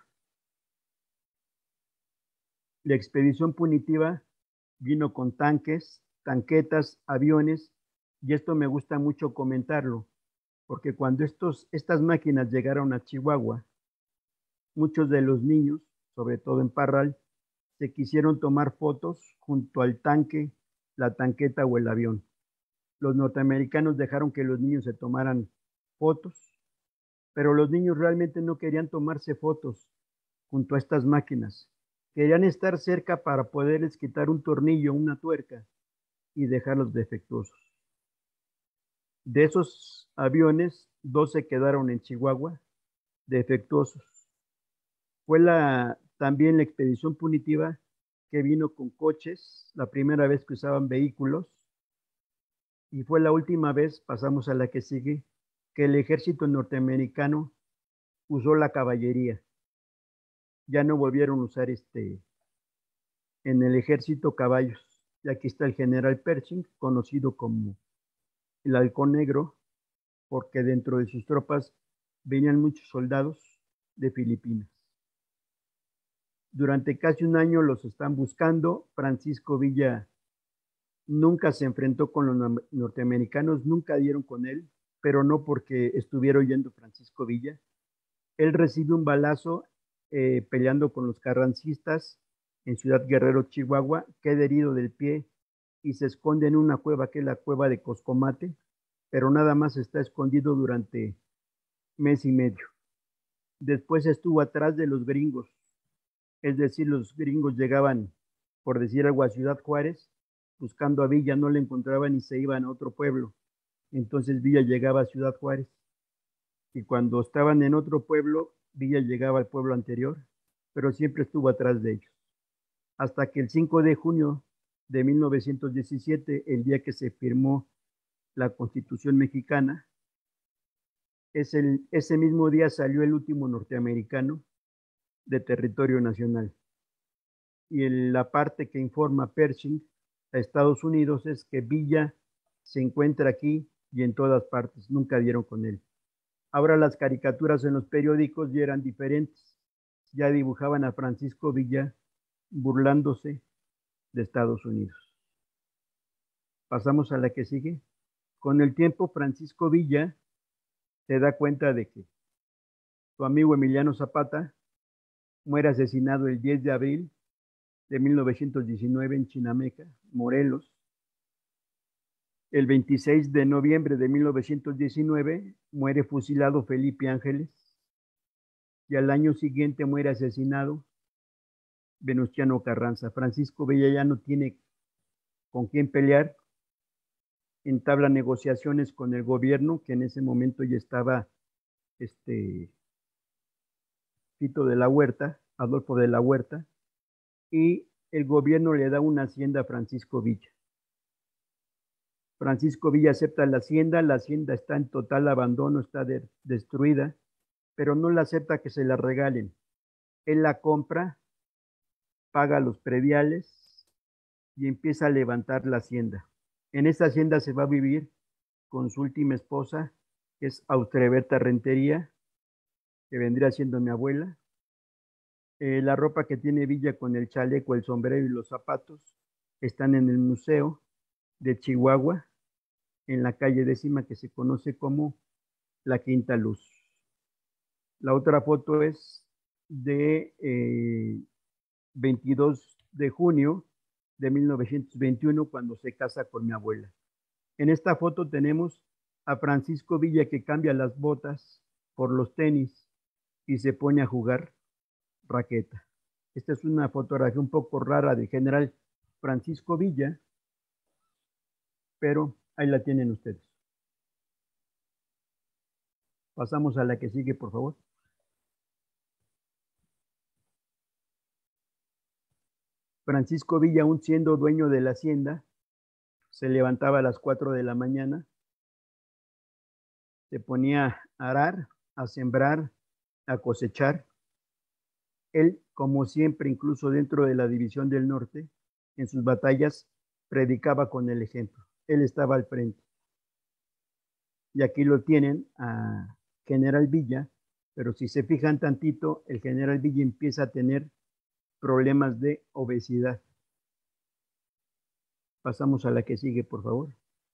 La expedición punitiva vino con tanques, tanquetas, aviones, y esto me gusta mucho comentarlo, porque cuando estos, estas máquinas llegaron a Chihuahua, muchos de los niños, sobre todo en Parral, se quisieron tomar fotos junto al tanque, la tanqueta o el avión. Los norteamericanos dejaron que los niños se tomaran fotos, pero los niños realmente no querían tomarse fotos junto a estas máquinas. Querían estar cerca para poderles quitar un tornillo, una tuerca y dejarlos defectuosos. De esos aviones, dos se quedaron en Chihuahua defectuosos. Fue la, también la expedición punitiva que vino con coches, la primera vez que usaban vehículos, y fue la última vez, pasamos a la que sigue, que el ejército norteamericano usó la caballería. Ya no volvieron a usar este, en el ejército caballos. Y aquí está el general Pershing, conocido como el Halcón Negro, porque dentro de sus tropas venían muchos soldados de Filipinas. Durante casi un año los están buscando. Francisco Villa nunca se enfrentó con los norteamericanos, nunca dieron con él, pero no porque estuviera huyendo Francisco Villa. Él recibe un balazo eh, peleando con los carrancistas en Ciudad Guerrero, Chihuahua, queda herido del pie y se esconde en una cueva que es la cueva de Coscomate, pero nada más está escondido durante mes y medio. Después estuvo atrás de los gringos, es decir, los gringos llegaban, por decir algo, a Ciudad Juárez, buscando a Villa, no le encontraban y se iban a otro pueblo. Entonces Villa llegaba a Ciudad Juárez. Y cuando estaban en otro pueblo, Villa llegaba al pueblo anterior, pero siempre estuvo atrás de ellos. Hasta que el cinco de junio de mil novecientos diecisiete, el día que se firmó la Constitución mexicana, es el, ese mismo día salió el último norteamericano de territorio nacional. Y en la parte que informa Pershing a Estados Unidos es que Villa se encuentra aquí y en todas partes, nunca dieron con él. Ahora las caricaturas en los periódicos ya eran diferentes, ya dibujaban a Francisco Villa burlándose de Estados Unidos. Pasamos a la que sigue. Con el tiempo, Francisco Villa se da cuenta de que su amigo Emiliano Zapata muere asesinado el diez de abril de mil novecientos diecinueve en Chinameca, Morelos. El veintiséis de noviembre de mil novecientos diecinueve muere fusilado Felipe Ángeles y al año siguiente muere asesinado Venustiano Carranza. Francisco Villa ya no tiene con quién pelear, entabla negociaciones con el gobierno, que en ese momento ya estaba este, Tito de la Huerta, Adolfo de la Huerta, y el gobierno le da una hacienda a Francisco Villa. Francisco Villa acepta la hacienda, la hacienda está en total abandono, está de, destruida, pero no la acepta que se la regalen. Él la compra, paga los prediales y empieza a levantar la hacienda. En esta hacienda se va a vivir con su última esposa, que es Austreberta Rentería, que vendría siendo mi abuela. Eh, la ropa que tiene Villa con el chaleco, el sombrero y los zapatos están en el Museo de Chihuahua, en la calle décima, que se conoce como la Quinta Luz. La otra foto es de eh, veintidós de junio de mil novecientos veintiuno, cuando se casa con mi abuela. En esta foto tenemos a Francisco Villa, que cambia las botas por los tenis y se pone a jugar raqueta. Esta es una fotografía un poco rara del general Francisco Villa, pero ahí la tienen ustedes. Pasamos a la que sigue, por favor. Francisco Villa, aún siendo dueño de la hacienda, se levantaba a las cuatro de la mañana, se ponía a arar, a sembrar, a cosechar. Él, como siempre, incluso dentro de la División del Norte, en sus batallas, predicaba con el ejemplo. Él estaba al frente. Y aquí lo tienen a General Villa, pero si se fijan tantito, el General Villa empieza a tener problemas de obesidad. Pasamos a la que sigue, por favor.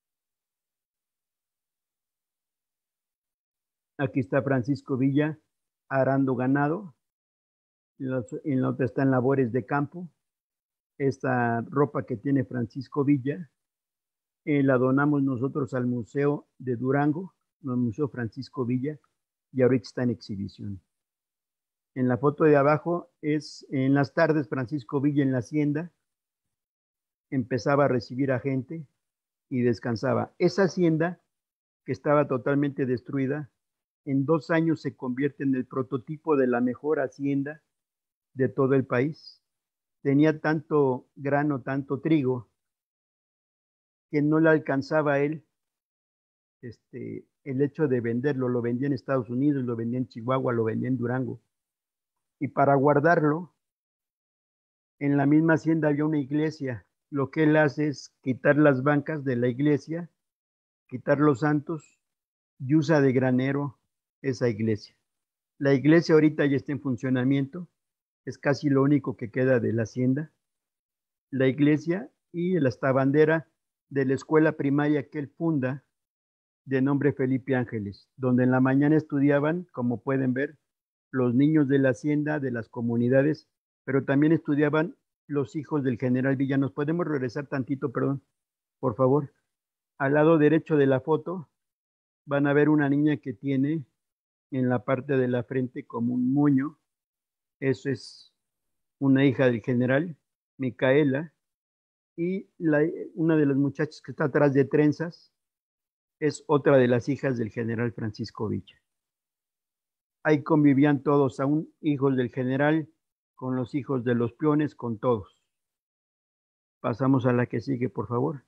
Aquí está Francisco Villa arando ganado. En la otra está en labores de campo. Esta ropa que tiene Francisco Villa eh, la donamos nosotros al Museo de Durango, al Museo Francisco Villa, y ahorita está en exhibición. En la foto de abajo es en las tardes Francisco Villa en la hacienda, empezaba a recibir a gente y descansaba. Esa hacienda, que estaba totalmente destruida, en dos años se convierte en el prototipo de la mejor hacienda de todo el país. Tenía tanto grano, tanto trigo, que no le alcanzaba a él este, el hecho de venderlo. Lo vendía en Estados Unidos, lo vendía en Chihuahua, lo vendía en Durango. Y para guardarlo, en la misma hacienda había una iglesia. Lo que él hace es quitar las bancas de la iglesia, quitar los santos, y usa de granero esa iglesia. La iglesia ahorita ya está en funcionamiento, es casi lo único que queda de la hacienda. La iglesia y esta bandera de la escuela primaria que él funda, de nombre Felipe Ángeles, donde en la mañana estudiaban, como pueden ver, los niños de la hacienda, de las comunidades, pero también estudiaban los hijos del general Villa. ¿Nos podemos regresar tantito, perdón, por favor? Al lado derecho de la foto van a ver una niña que tiene en la parte de la frente como un moño. Eso es una hija del general, Micaela, y la, una de las muchachas que está atrás de trenzas es otra de las hijas del general Francisco Villa. Ahí convivían todos, aún hijos del general, con los hijos de los peones, con todos. Pasamos a la que sigue, por favor.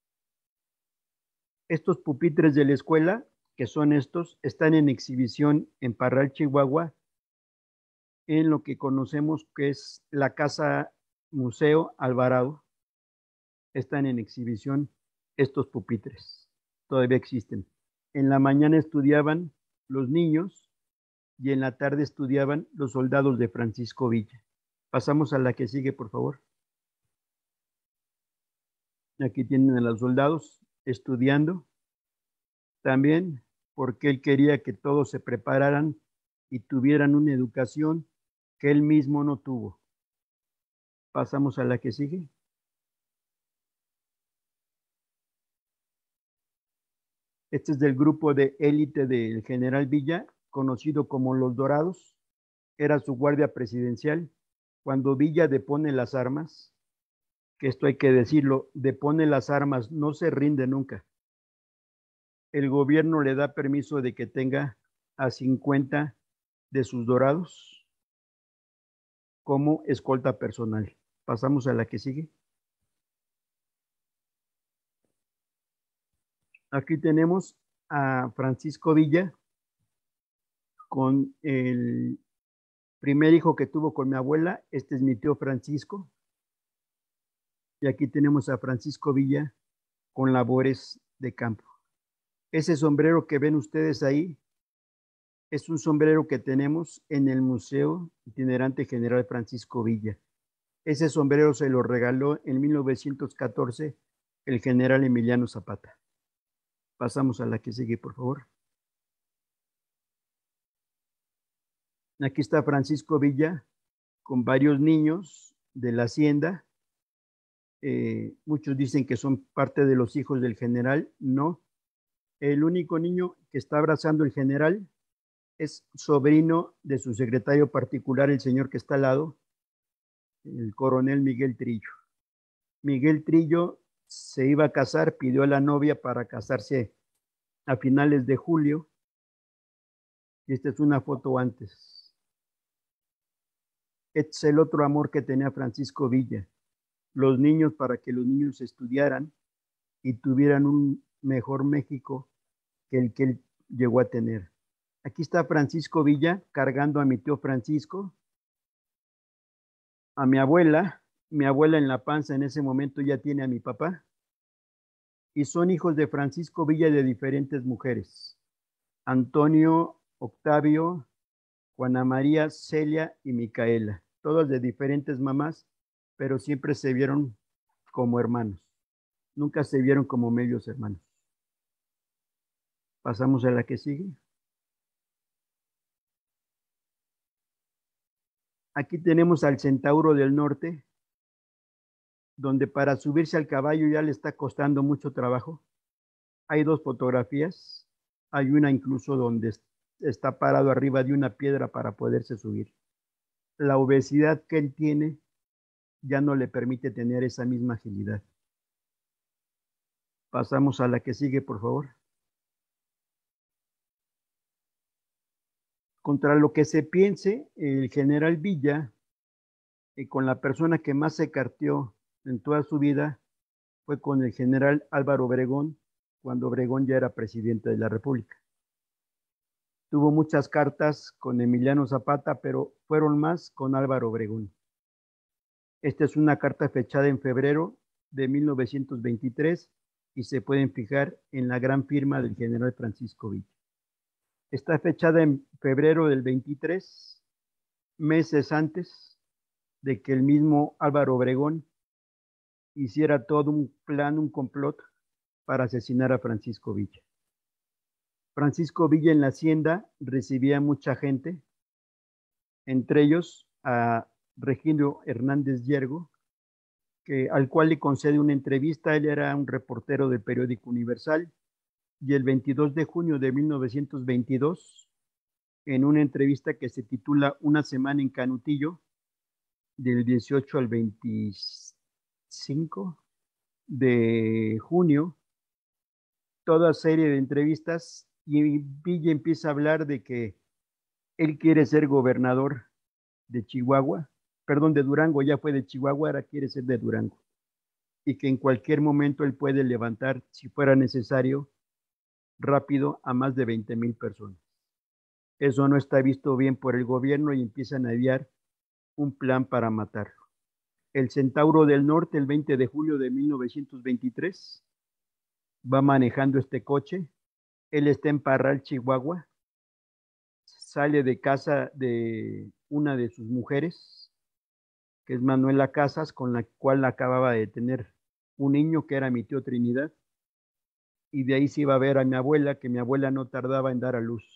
Estos pupitres de la escuela, que son estos, están en exhibición en Parral, Chihuahua, en lo que conocemos que es la Casa Museo Alvarado. Están en exhibición estos pupitres, todavía existen. En la mañana estudiaban los niños y en la tarde estudiaban los soldados de Francisco Villa. Pasamos a la que sigue, por favor. Aquí tienen a los soldados estudiando. También porque él quería que todos se prepararan y tuvieran una educación que él mismo no tuvo. Pasamos a la que sigue. Este es del grupo de élite del general Villa, conocido como Los Dorados. Era su guardia presidencial. Cuando Villa depone las armas, que esto hay que decirlo, depone las armas, no se rinde nunca. El gobierno le da permiso de que tenga a cincuenta de sus dorados como escolta personal. Pasamos a la que sigue. Aquí tenemos a Francisco Villa con el primer hijo que tuvo con mi abuela. Este es mi tío Francisco. Y aquí tenemos a Francisco Villa con labores de campo. Ese sombrero que ven ustedes ahí es un sombrero que tenemos en el Museo Itinerante General Francisco Villa. Ese sombrero se lo regaló en mil novecientos catorce el general Emiliano Zapata. Pasamos a la que sigue, por favor. Aquí está Francisco Villa con varios niños de la hacienda. Eh, muchos dicen que son parte de los hijos del general. No. El único niño que está abrazando el general es sobrino de su secretario particular, el señor que está al lado, el coronel Miguel Trillo. Miguel Trillo se iba a casar, pidió a la novia para casarse a finales de julio. Y esta es una foto antes. Este es el otro amor que tenía Francisco Villa. Los niños, para que los niños estudiaran y tuvieran un mejor México que el que él llegó a tener. Aquí está Francisco Villa cargando a mi tío Francisco, a mi abuela. Mi abuela en la panza en ese momento ya tiene a mi papá. Y son hijos de Francisco Villa de diferentes mujeres. Antonio, Octavio, Juana María, Celia y Micaela. Todos de diferentes mamás, pero siempre se vieron como hermanos. Nunca se vieron como medios hermanos. Pasamos a la que sigue. Aquí tenemos al Centauro del Norte, donde para subirse al caballo ya le está costando mucho trabajo. Hay dos fotografías. Hay una incluso donde está parado arriba de una piedra para poderse subir. La obesidad que él tiene ya no le permite tener esa misma agilidad. Pasamos a la que sigue, por favor. Contra lo que se piense, el general Villa, eh, con la persona que más se carteó en toda su vida, fue con el general Álvaro Obregón, cuando Obregón ya era presidente de la República. Tuvo muchas cartas con Emiliano Zapata, pero fueron más con Álvaro Obregón. Esta es una carta fechada en febrero de mil novecientos veintitrés y se pueden fijar en la gran firma del general Francisco Villa. Está fechada en febrero del veintitrés, meses antes de que el mismo Álvaro Obregón hiciera todo un plan, un complot para asesinar a Francisco Villa. Francisco Villa en la hacienda recibía mucha gente, entre ellos a Regino Hernández Yergo, que, al cual le concede una entrevista. Él era un reportero del periódico Universal, y el veintidós de junio de mil novecientos veintidós, en una entrevista que se titula Una semana en Canutillo, del dieciocho al veinticinco de junio, toda serie de entrevistas, y Villa empieza a hablar de que él quiere ser gobernador de Chihuahua, perdón, de Durango. Ya fue de Chihuahua, ahora quiere ser de Durango, y que en cualquier momento él puede levantar, si fuera necesario, rápido a más de veinte mil personas. Eso no está visto bien por el gobierno y empiezan a idear un plan para matarlo. El Centauro del Norte, el veinte de julio de mil novecientos veintitrés, va manejando este coche. Él está en Parral, Chihuahua. Sale de casa de una de sus mujeres, que es Manuela Casas, con la cual acababa de tener un niño, que era mi tío Trinidad. Y de ahí se iba a ver a mi abuela, que mi abuela no tardaba en dar a luz.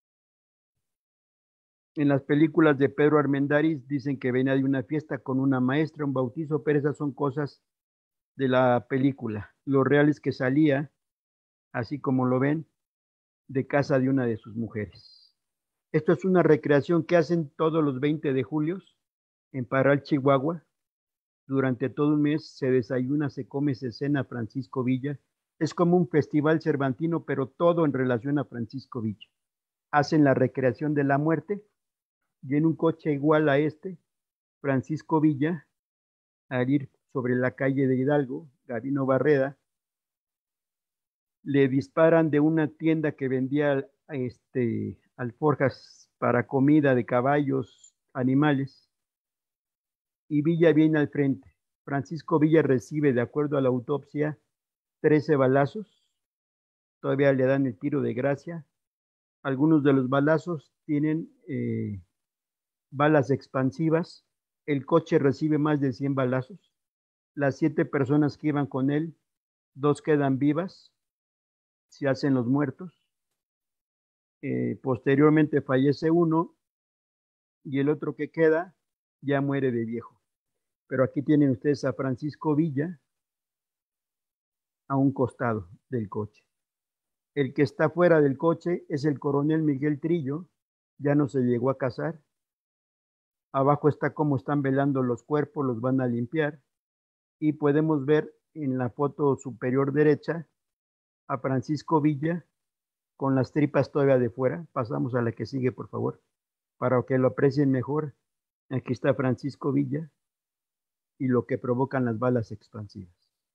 En las películas de Pedro Armendáriz dicen que venía de una fiesta con una maestra, un bautizo, pero esas son cosas de la película. Lo real es que salía, así como lo ven, de casa de una de sus mujeres. Esto es una recreación que hacen todos los veinte de julio en Parral, Chihuahua. Durante todo un mes se desayuna, se come, se cena Francisco Villa. Es como un festival cervantino, pero todo en relación a Francisco Villa. Hacen la recreación de la muerte, y en un coche igual a este, Francisco Villa al ir sobre la calle de Hidalgo, Gabino Barreda, le disparan de una tienda que vendía este, alforjas para comida de caballos, animales, y Villa viene al frente. Francisco Villa recibe, de acuerdo a la autopsia, trece balazos, todavía le dan el tiro de gracia. Algunos de los balazos tienen eh, balas expansivas, el coche recibe más de cien balazos, las siete personas que iban con él, dos quedan vivas, se hacen los muertos, eh, posteriormente fallece uno y el otro que queda ya muere de viejo. Pero aquí tienen ustedes a Francisco Villa a un costado del coche. El que está fuera del coche es el coronel Miguel Trillo, ya no se llegó a casar. Abajo está cómo están velando los cuerpos, los van a limpiar. Y podemos ver en la foto superior derecha a Francisco Villa con las tripas todavía de fuera. Pasamos a la que sigue, por favor, para que lo aprecien mejor. Aquí está Francisco Villa y lo que provocan las balas expansivas.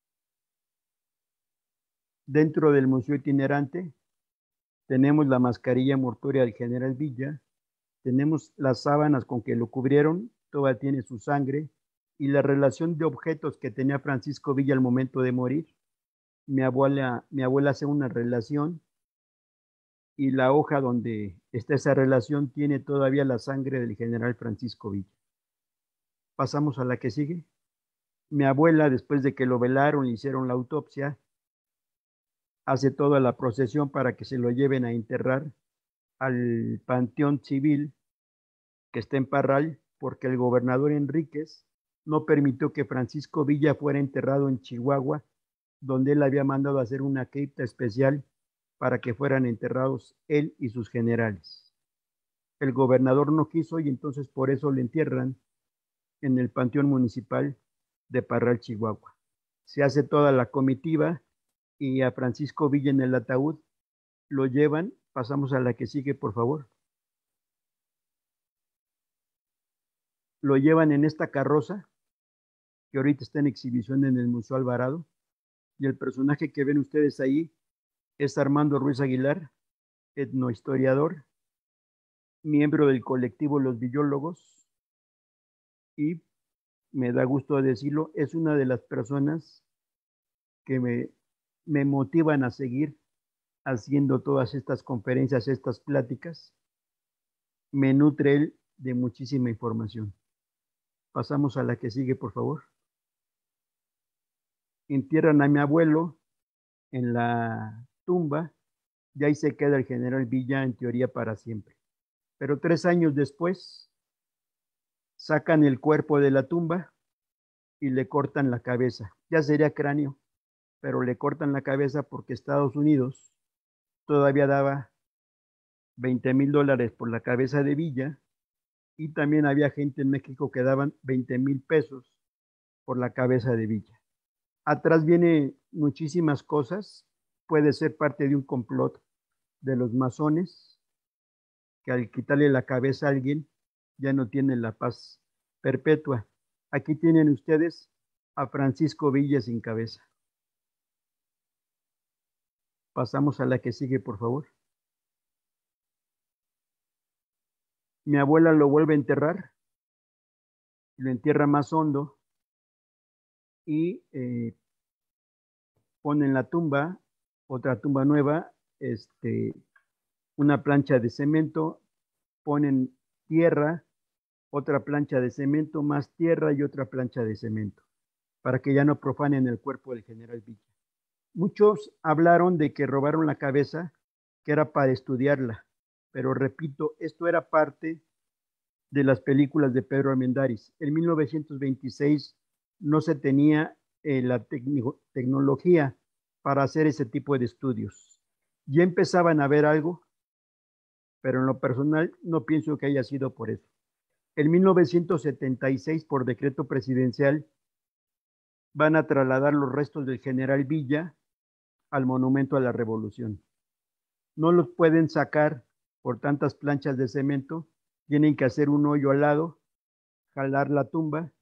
Dentro del museo itinerante tenemos la mascarilla mortuoria del general Villa, tenemos las sábanas con que lo cubrieron, todavía tiene su sangre, y la relación de objetos que tenía Francisco Villa al momento de morir. Mi abuela, mi abuela hace una relación y la hoja donde está esa relación tiene todavía la sangre del general Francisco Villa. Pasamos a la que sigue. Mi abuela, después de que lo velaron y hicieron la autopsia, hace toda la procesión para que se lo lleven a enterrar al Panteón Civil que está en Parral, porque el gobernador Enríquez no permitió que Francisco Villa fuera enterrado en Chihuahua, donde él había mandado a hacer una cripta especial para que fueran enterrados él y sus generales. El gobernador no quiso y entonces por eso le entierran en el Panteón Municipal de Parral, Chihuahua. Se hace toda la comitiva y a Francisco Villa en el ataúd lo llevan. Pasamos a la que sigue, por favor. Lo llevan en esta carroza que ahorita está en exhibición en el Museo Alvarado, y el personaje que ven ustedes ahí es Armando Ruiz Aguilar, etnohistoriador, miembro del colectivo Los Villólogos, y me da gusto decirlo, es una de las personas que me, me motivan a seguir haciendo todas estas conferencias, estas pláticas. Me nutre él de muchísima información. Pasamos a la que sigue, por favor. Entierran a mi abuelo en la tumba y ahí se queda el general Villa en teoría para siempre. Pero tres años después sacan el cuerpo de la tumba y le cortan la cabeza. Ya sería cráneo, pero le cortan la cabeza porque Estados Unidos todavía daba veinte mil dólares por la cabeza de Villa, y también había gente en México que daban veinte mil pesos por la cabeza de Villa. Atrás viene muchísimas cosas. Puede ser parte de un complot de los masones, que al quitarle la cabeza a alguien ya no tiene la paz perpetua. Aquí tienen ustedes a Francisco Villa sin cabeza. Pasamos a la que sigue, por favor. Mi abuela lo vuelve a enterrar, lo entierra más hondo y eh, pone en la tumba, otra tumba nueva, este, una plancha de cemento, ponen tierra, otra plancha de cemento, más tierra y otra plancha de cemento, para que ya no profanen el cuerpo del general Villa. Muchos hablaron de que robaron la cabeza, que era para estudiarla, pero repito, esto era parte de las películas de Pedro Armendáriz. En mil novecientos veintiséis no se tenía eh, la tecnología para hacer ese tipo de estudios. Ya empezaban a ver algo, pero en lo personal no pienso que haya sido por eso. En mil novecientos setenta y seis, por decreto presidencial, van a trasladar los restos del general Villa al Monumento a la Revolución. No los pueden sacar por tantas planchas de cemento, tienen que hacer un hoyo al lado, jalar la tumba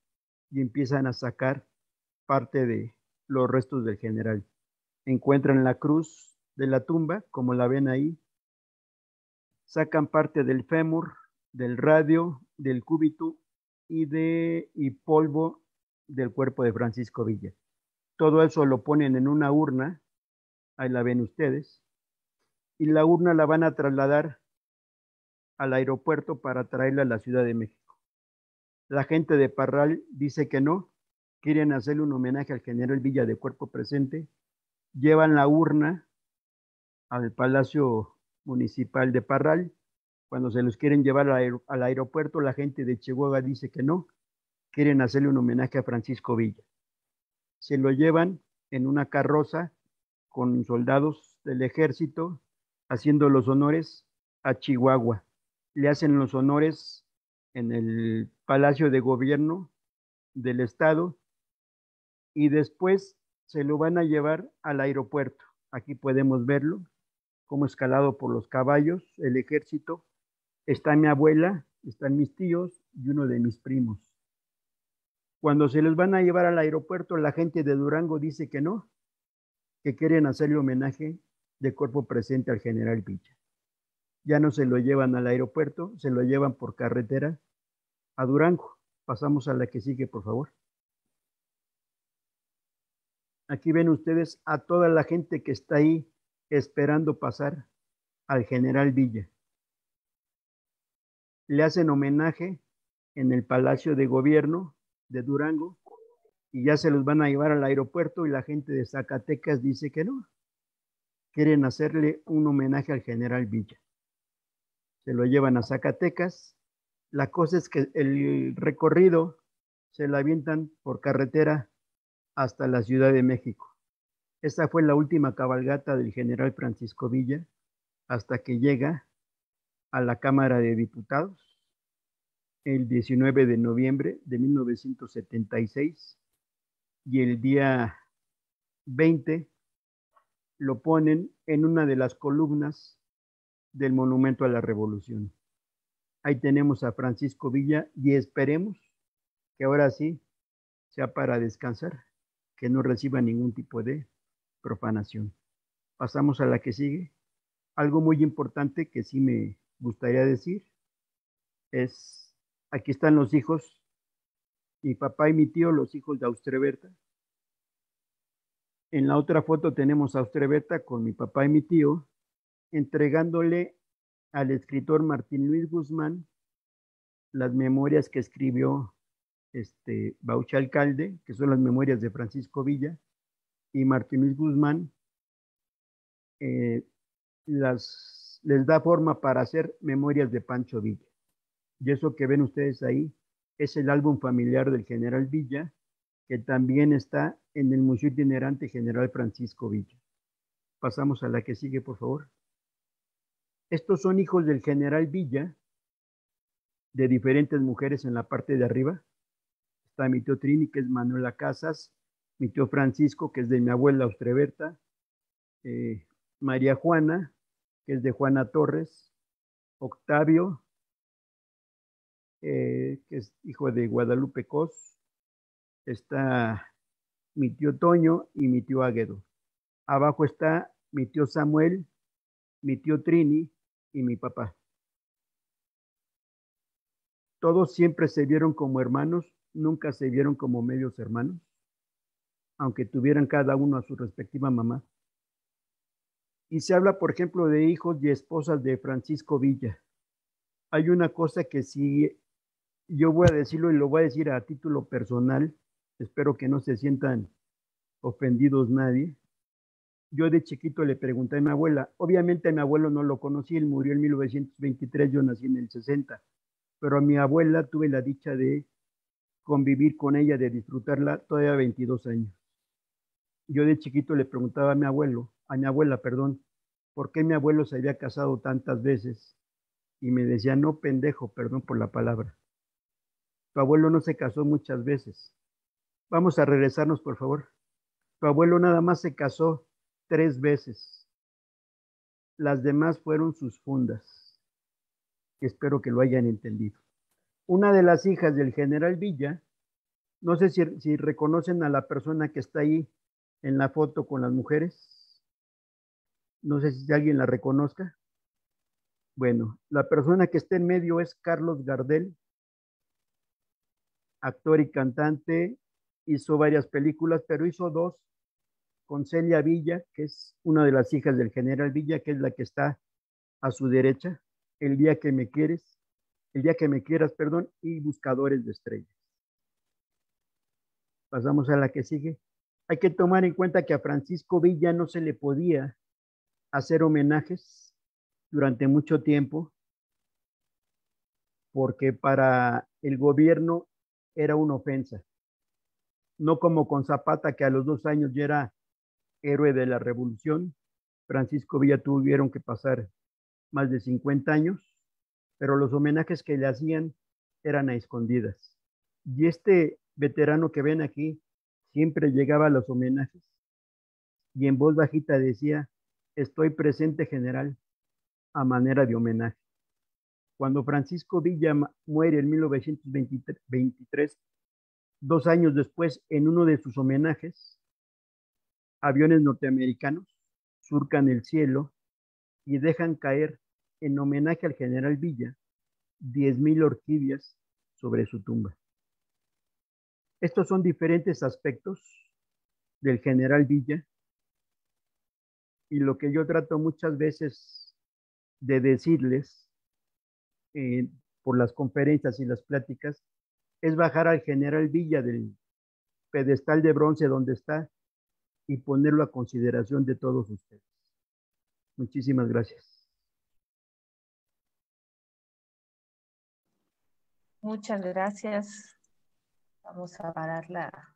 y empiezan a sacar parte de los restos del general. Encuentran la cruz de la tumba, como la ven ahí, sacan parte del fémur, del radio, del cúbito y de y polvo del cuerpo de Francisco Villa. Todo eso lo ponen en una urna, ahí la ven ustedes, y la urna la van a trasladar al aeropuerto para traerla a la Ciudad de México. La gente de Parral dice que no, quieren hacerle un homenaje al general Villa de cuerpo presente, llevan la urna al Palacio Municipal de Parral. Cuando se los quieren llevar al, al aeropuerto, la gente de Chihuahua dice que no, quieren hacerle un homenaje a Francisco Villa. Se lo llevan en una carroza con soldados del ejército haciendo los honores a Chihuahua. Le hacen los honores en el Palacio de Gobierno del Estado y después se lo van a llevar al aeropuerto. Aquí podemos verlo, como escalado por los caballos, el ejército. Está mi abuela, están mis tíos y uno de mis primos. Cuando se les van a llevar al aeropuerto, la gente de Durango dice que no, que quieren hacerle homenaje de cuerpo presente al general Villa. Ya no se lo llevan al aeropuerto, se lo llevan por carretera a Durango. Pasamos a la que sigue, por favor. Aquí ven ustedes a toda la gente que está ahí esperando pasar al general Villa. Le hacen homenaje en el Palacio de Gobierno de Durango y ya se los van a llevar al aeropuerto y la gente de Zacatecas dice que no. Quieren hacerle un homenaje al general Villa. Se lo llevan a Zacatecas. La cosa es que el recorrido se lo avientan por carretera hasta la Ciudad de México. Esta fue la última cabalgata del general Francisco Villa hasta que llega a la Cámara de Diputados el diecinueve de noviembre de mil novecientos setenta y seis y el día veinte lo ponen en una de las columnas del Monumento a la Revolución. Ahí tenemos a Francisco Villa y esperemos que ahora sí sea para descansar, que no reciba ningún tipo de profanación. Pasamos a la que sigue. Algo muy importante que sí me gustaría decir es, aquí están los hijos, mi papá y mi tío, los hijos de Austreberta. En la otra foto tenemos a Austreberta con mi papá y mi tío entregándole al escritor Martín Luis Guzmán las memorias que escribió este Bauche Alcalde, que son las memorias de Francisco Villa, y Martín Luis Guzmán eh, las, les da forma para hacer memorias de Pancho Villa. Y eso que ven ustedes ahí es el álbum familiar del general Villa, que también está en el Museo Itinerante General Francisco Villa. Pasamos a la que sigue, por favor. Estos son hijos del general Villa, de diferentes mujeres en la parte de arriba. Está mi tío Trini, que es Manuela Casas, mi tío Francisco, que es de mi abuela Austreberta, eh, María Juana, que es de Juana Torres, Octavio, eh, que es hijo de Guadalupe Cos, está mi tío Toño y mi tío Águedo. Abajo está mi tío Samuel, mi tío Trini y mi papá. Todos siempre se vieron como hermanos, nunca se vieron como medios hermanos, aunque tuvieran cada uno a su respectiva mamá. Y se habla, por ejemplo, de hijos y esposas de Francisco Villa. Hay una cosa que sí, yo voy a decirlo y lo voy a decir a título personal, espero que no se sientan ofendidos nadie. Yo de chiquito le pregunté a mi abuela, obviamente a mi abuelo no lo conocí, él murió en mil novecientos veintitrés, yo nací en el sesenta, pero a mi abuela tuve la dicha de convivir con ella, de disfrutarla todavía veintidós años. Yo de chiquito le preguntaba a mi abuelo, a mi abuela, perdón, ¿por qué mi abuelo se había casado tantas veces? Y me decía, no, pendejo, perdón por la palabra. Tu abuelo no se casó muchas veces. Vamos a regresarnos, por favor. Tu abuelo nada más se casó tres veces. Las demás fueron sus fundas. Espero que lo hayan entendido. Una de las hijas del general Villa No sé si, si reconocen a la persona que está ahí en la foto con las mujeres. No sé si alguien la reconozca. Bueno, la persona que está en medio es Carlos Gardel, actor y cantante. Hizo varias películas, pero hizo dos con Celia Villa, que es una de las hijas del general Villa, que es la que está a su derecha. El día que me quieres, el día que me quieras, perdón, y Buscadores de Estrellas. Pasamos a la que sigue. Hay que tomar en cuenta que a Francisco Villa no se le podía hacer homenajes durante mucho tiempo, porque para el gobierno era una ofensa. No como con Zapata, que a los dos años ya era héroe de la revolución. Francisco Villa tuvieron que pasar más de cincuenta años, pero los homenajes que le hacían eran a escondidas. Y este veterano que ven aquí siempre llegaba a los homenajes y en voz bajita decía: estoy presente, general, a manera de homenaje. Cuando Francisco Villa muere en mil novecientos veintitrés, dos años después, en uno de sus homenajes, aviones norteamericanos surcan el cielo y dejan caer, en homenaje al general Villa, diez mil orquídeas sobre su tumba. Estos son diferentes aspectos del general Villa, y lo que yo trato muchas veces de decirles eh, por las conferencias y las pláticas es bajar al general Villa del pedestal de bronce donde está y ponerlo a consideración de todos ustedes. Muchísimas gracias. Muchas gracias. Vamos a parar la...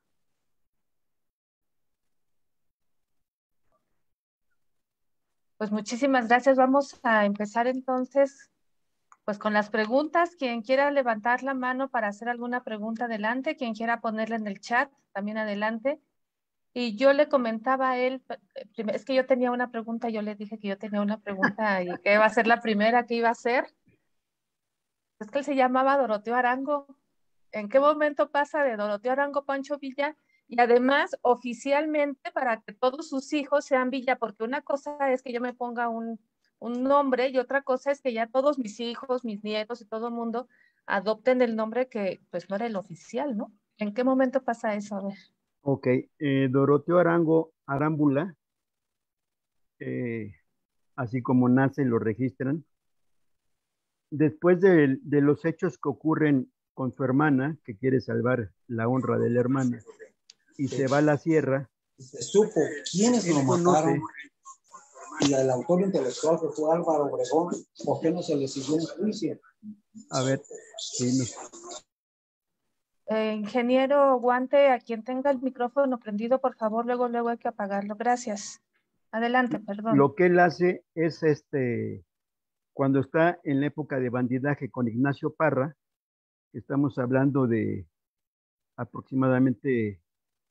Pues muchísimas gracias. Vamos a empezar entonces pues con las preguntas. Quien quiera levantar la mano para hacer alguna pregunta, adelante. Quien quiera ponerla en el chat, también adelante. Y yo le comentaba a él, es que yo tenía una pregunta, yo le dije que yo tenía una pregunta y que iba a ser la primera que iba a hacer. Es que él se llamaba Doroteo Arango. ¿En qué momento pasa de Doroteo Arango a Pancho Villa? Y además, oficialmente, para que todos sus hijos sean Villa, porque una cosa es que yo me ponga un, un nombre y otra cosa es que ya todos mis hijos, mis nietos y todo el mundo adopten el nombre que pues no era el oficial, ¿no? ¿En qué momento pasa eso? A ver. Ok, eh, Doroteo Arango Arámbula, eh, así como nace, lo registran. Después de, de los hechos que ocurren con su hermana, que quiere salvar la honra de la hermana, y se va a la sierra, se supo quiénes lo mataron y el autor intelectual, que fue Álvaro Obregón, ¿por qué no se le siguió en juicio? A ver, sí, no. Eh, ingeniero Guante, a quien tenga el micrófono prendido, por favor, luego, luego hay que apagarlo. Gracias. Adelante, perdón. Lo que él hace es, este, cuando está en la época de bandidaje con Ignacio Parra, estamos hablando de aproximadamente,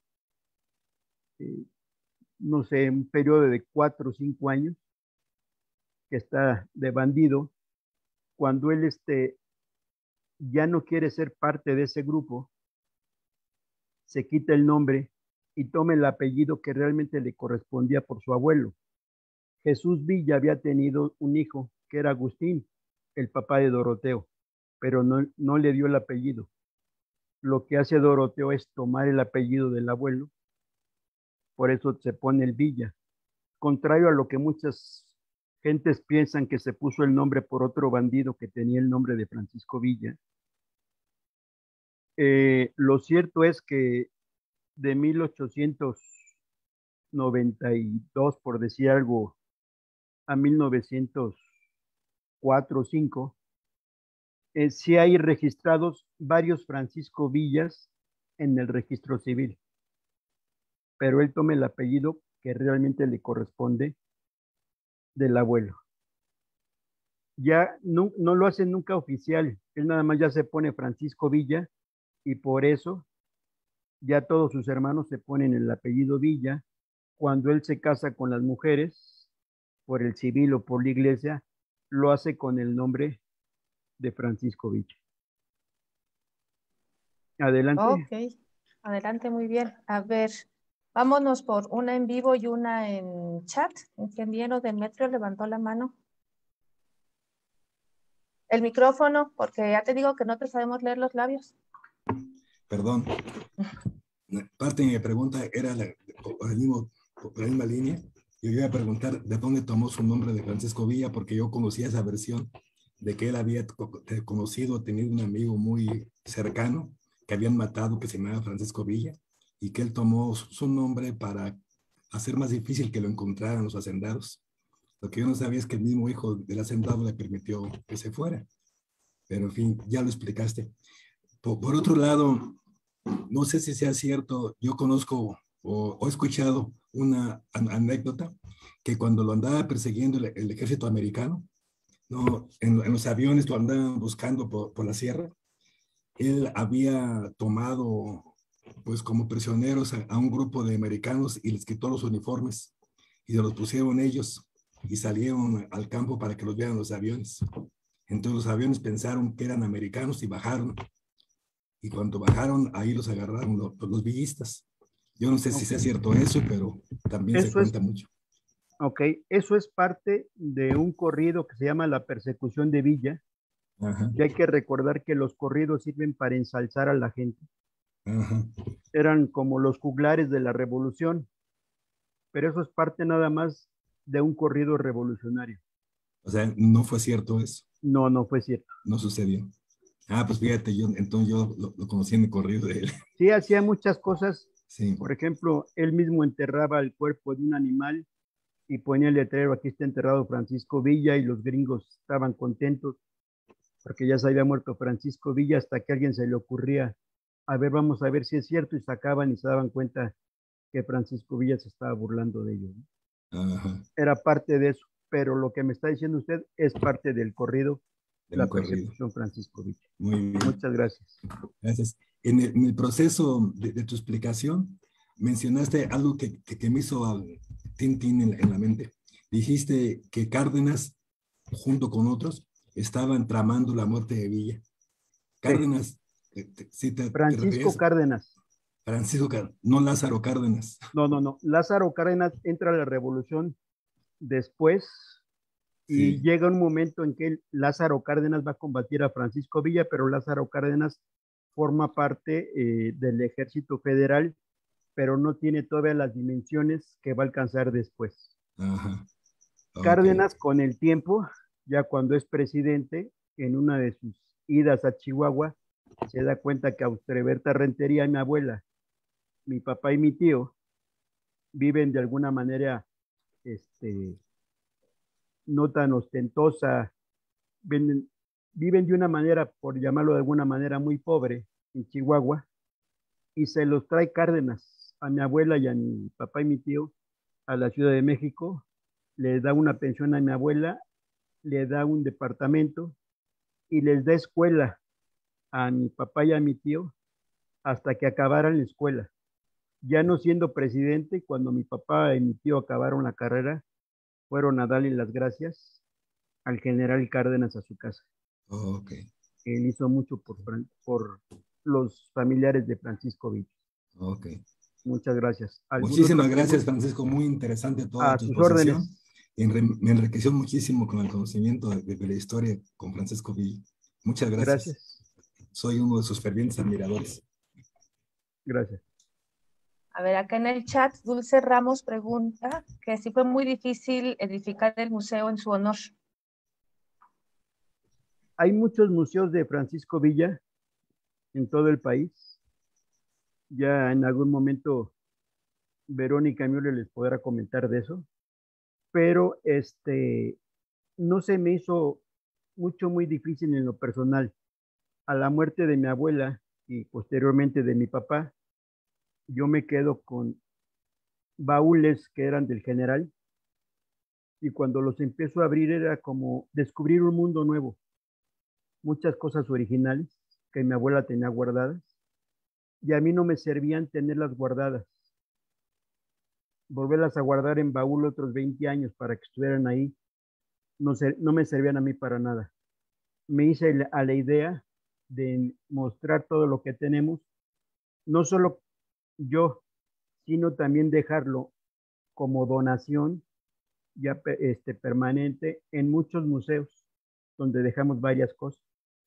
eh, no sé, un periodo de cuatro o cinco años, que está de bandido. Cuando él este, ya no quiere ser parte de ese grupo, se quita el nombre y toma el apellido que realmente le correspondía por su abuelo. Jesús Villa había tenido un hijo que era Agustín, el papá de Doroteo, pero no, no le dio el apellido. Lo que hace Doroteo es tomar el apellido del abuelo, por eso se pone el Villa. Contrario a lo que muchas gentes piensan, que se puso el nombre por otro bandido que tenía el nombre de Francisco Villa. Eh, lo cierto es que de mil ochocientos noventa y dos, por decir algo, a mil novecientos cuatro o cinco, eh, sí hay registrados varios Francisco Villas en el registro civil, pero él toma el apellido que realmente le corresponde del abuelo. Ya no, no lo hace nunca oficial, él nada más ya se pone Francisco Villa, y por eso ya todos sus hermanos se ponen el apellido Villa. Cuando él se casa con las mujeres, por el civil o por la iglesia, lo hace con el nombre de Francisco Villa. Adelante. Ok. Adelante, muy bien. A ver, vámonos por una en vivo y una en chat. Ingeniero Demetrio levantó la mano. El micrófono, porque ya te digo que no te sabemos leer los labios. Perdón. Parte de mi pregunta era la, por, el mismo, por la misma línea. Yo iba a preguntar de dónde tomó su nombre de Francisco Villa, porque yo conocía esa versión de que él había conocido, tenido un amigo muy cercano que habían matado, que se llamaba Francisco Villa, y que él tomó su nombre para hacer más difícil que lo encontraran los hacendados. Lo que yo no sabía es que el mismo hijo del hacendado le permitió que se fuera. Pero en fin, ya lo explicaste. Por, por otro lado, no sé si sea cierto, yo conozco o, o he escuchado una an anécdota que cuando lo andaba persiguiendo el, el ejército americano, no, en, en los aviones lo andaban buscando por, por la sierra, él había tomado pues como prisioneros a, a un grupo de americanos y les quitó los uniformes y se los pusieron ellos y salieron al campo para que los vieran los aviones. Entonces los aviones pensaron que eran americanos y bajaron. Y cuando bajaron, ahí los agarraron los, los villistas. Yo no sé si sea cierto eso, pero también eso se cuenta es, mucho. Ok, eso es parte de un corrido que se llama La Persecución de Villa. Ajá. Y hay que recordar que los corridos sirven para ensalzar a la gente. Ajá. Eran como los juglares de la revolución, pero eso es parte nada más de un corrido revolucionario. O sea, no fue cierto eso. No, no fue cierto. No sucedió. Ah, pues fíjate, yo, entonces yo lo, lo conocí en el corrido de él. Sí, hacía muchas cosas. Sí. Por ejemplo, él mismo enterraba el cuerpo de un animal y ponía el letrero, aquí está enterrado Francisco Villa, y los gringos estaban contentos porque ya se había muerto Francisco Villa, hasta que a alguien se le ocurría, a ver, vamos a ver si es cierto, y sacaban y se daban cuenta que Francisco Villa se estaba burlando de ellos, ¿no? Ajá. Era parte de eso, pero lo que me está diciendo usted es parte del corrido, De La un corrido. Persecución Francisco Villa. Muy bien. Muchas gracias. Gracias. En el, en el proceso de, de tu explicación, mencionaste algo que, que, que me hizo al tintín en, en la mente. Dijiste que Cárdenas, junto con otros, estaban tramando la muerte de Villa. Cárdenas, sí, te, sí te, Francisco te Cárdenas. Francisco Cárdenas, no Lázaro Cárdenas. No, no, no. Lázaro Cárdenas entra a la revolución después y sí. llega un momento en que Lázaro Cárdenas va a combatir a Francisco Villa, pero Lázaro Cárdenas forma parte eh, del Ejército Federal, pero no tiene todavía las dimensiones que va a alcanzar después. Ajá. Okay. Cárdenas, con el tiempo, ya cuando es presidente, en una de sus idas a Chihuahua, se da cuenta que Austreberta Rentería, mi abuela, mi papá y mi tío, viven de alguna manera este, no tan ostentosa, viven, viven de una manera, por llamarlo de alguna manera, muy pobre en Chihuahua, y se los trae Cárdenas a mi abuela y a mi papá y mi tío a la Ciudad de México, le da una pensión a mi abuela, le da un departamento y les da escuela a mi papá y a mi tío hasta que acabaran la escuela. Ya no siendo presidente, cuando mi papá y mi tío acabaron la carrera, fueron a darle las gracias al general Cárdenas a su casa. Okay. Él hizo mucho por, por los familiares de Francisco Villa. Okay. Muchas gracias. Muchísimas gracias, Francisco. Muy interesante toda a tu sus exposición. Órdenes. Me enriqueció muchísimo con el conocimiento de, de la historia con Francisco Villa. Muchas gracias. Gracias. Soy uno de sus fervientes admiradores. Gracias. A ver, acá en el chat, Dulce Ramos pregunta que si fue muy difícil edificar el museo en su honor. Hay muchos museos de Francisco Villa en todo el país. Ya en algún momento Verónica Müller les podrá comentar de eso. Pero este, no se me hizo mucho, muy difícil en lo personal. A la muerte de mi abuela y posteriormente de mi papá, yo me quedo con baúles que eran del general, y cuando los empiezo a abrir era como descubrir un mundo nuevo. Muchas cosas originales que mi abuela tenía guardadas y a mí no me servían tenerlas guardadas. Volverlas a guardar en baúl otros veinte años para que estuvieran ahí, no, ser, no me servían a mí para nada. Me hice a la idea de mostrar todo lo que tenemos, no solo yo, sino también dejarlo como donación ya este, permanente en muchos museos donde dejamos varias cosas.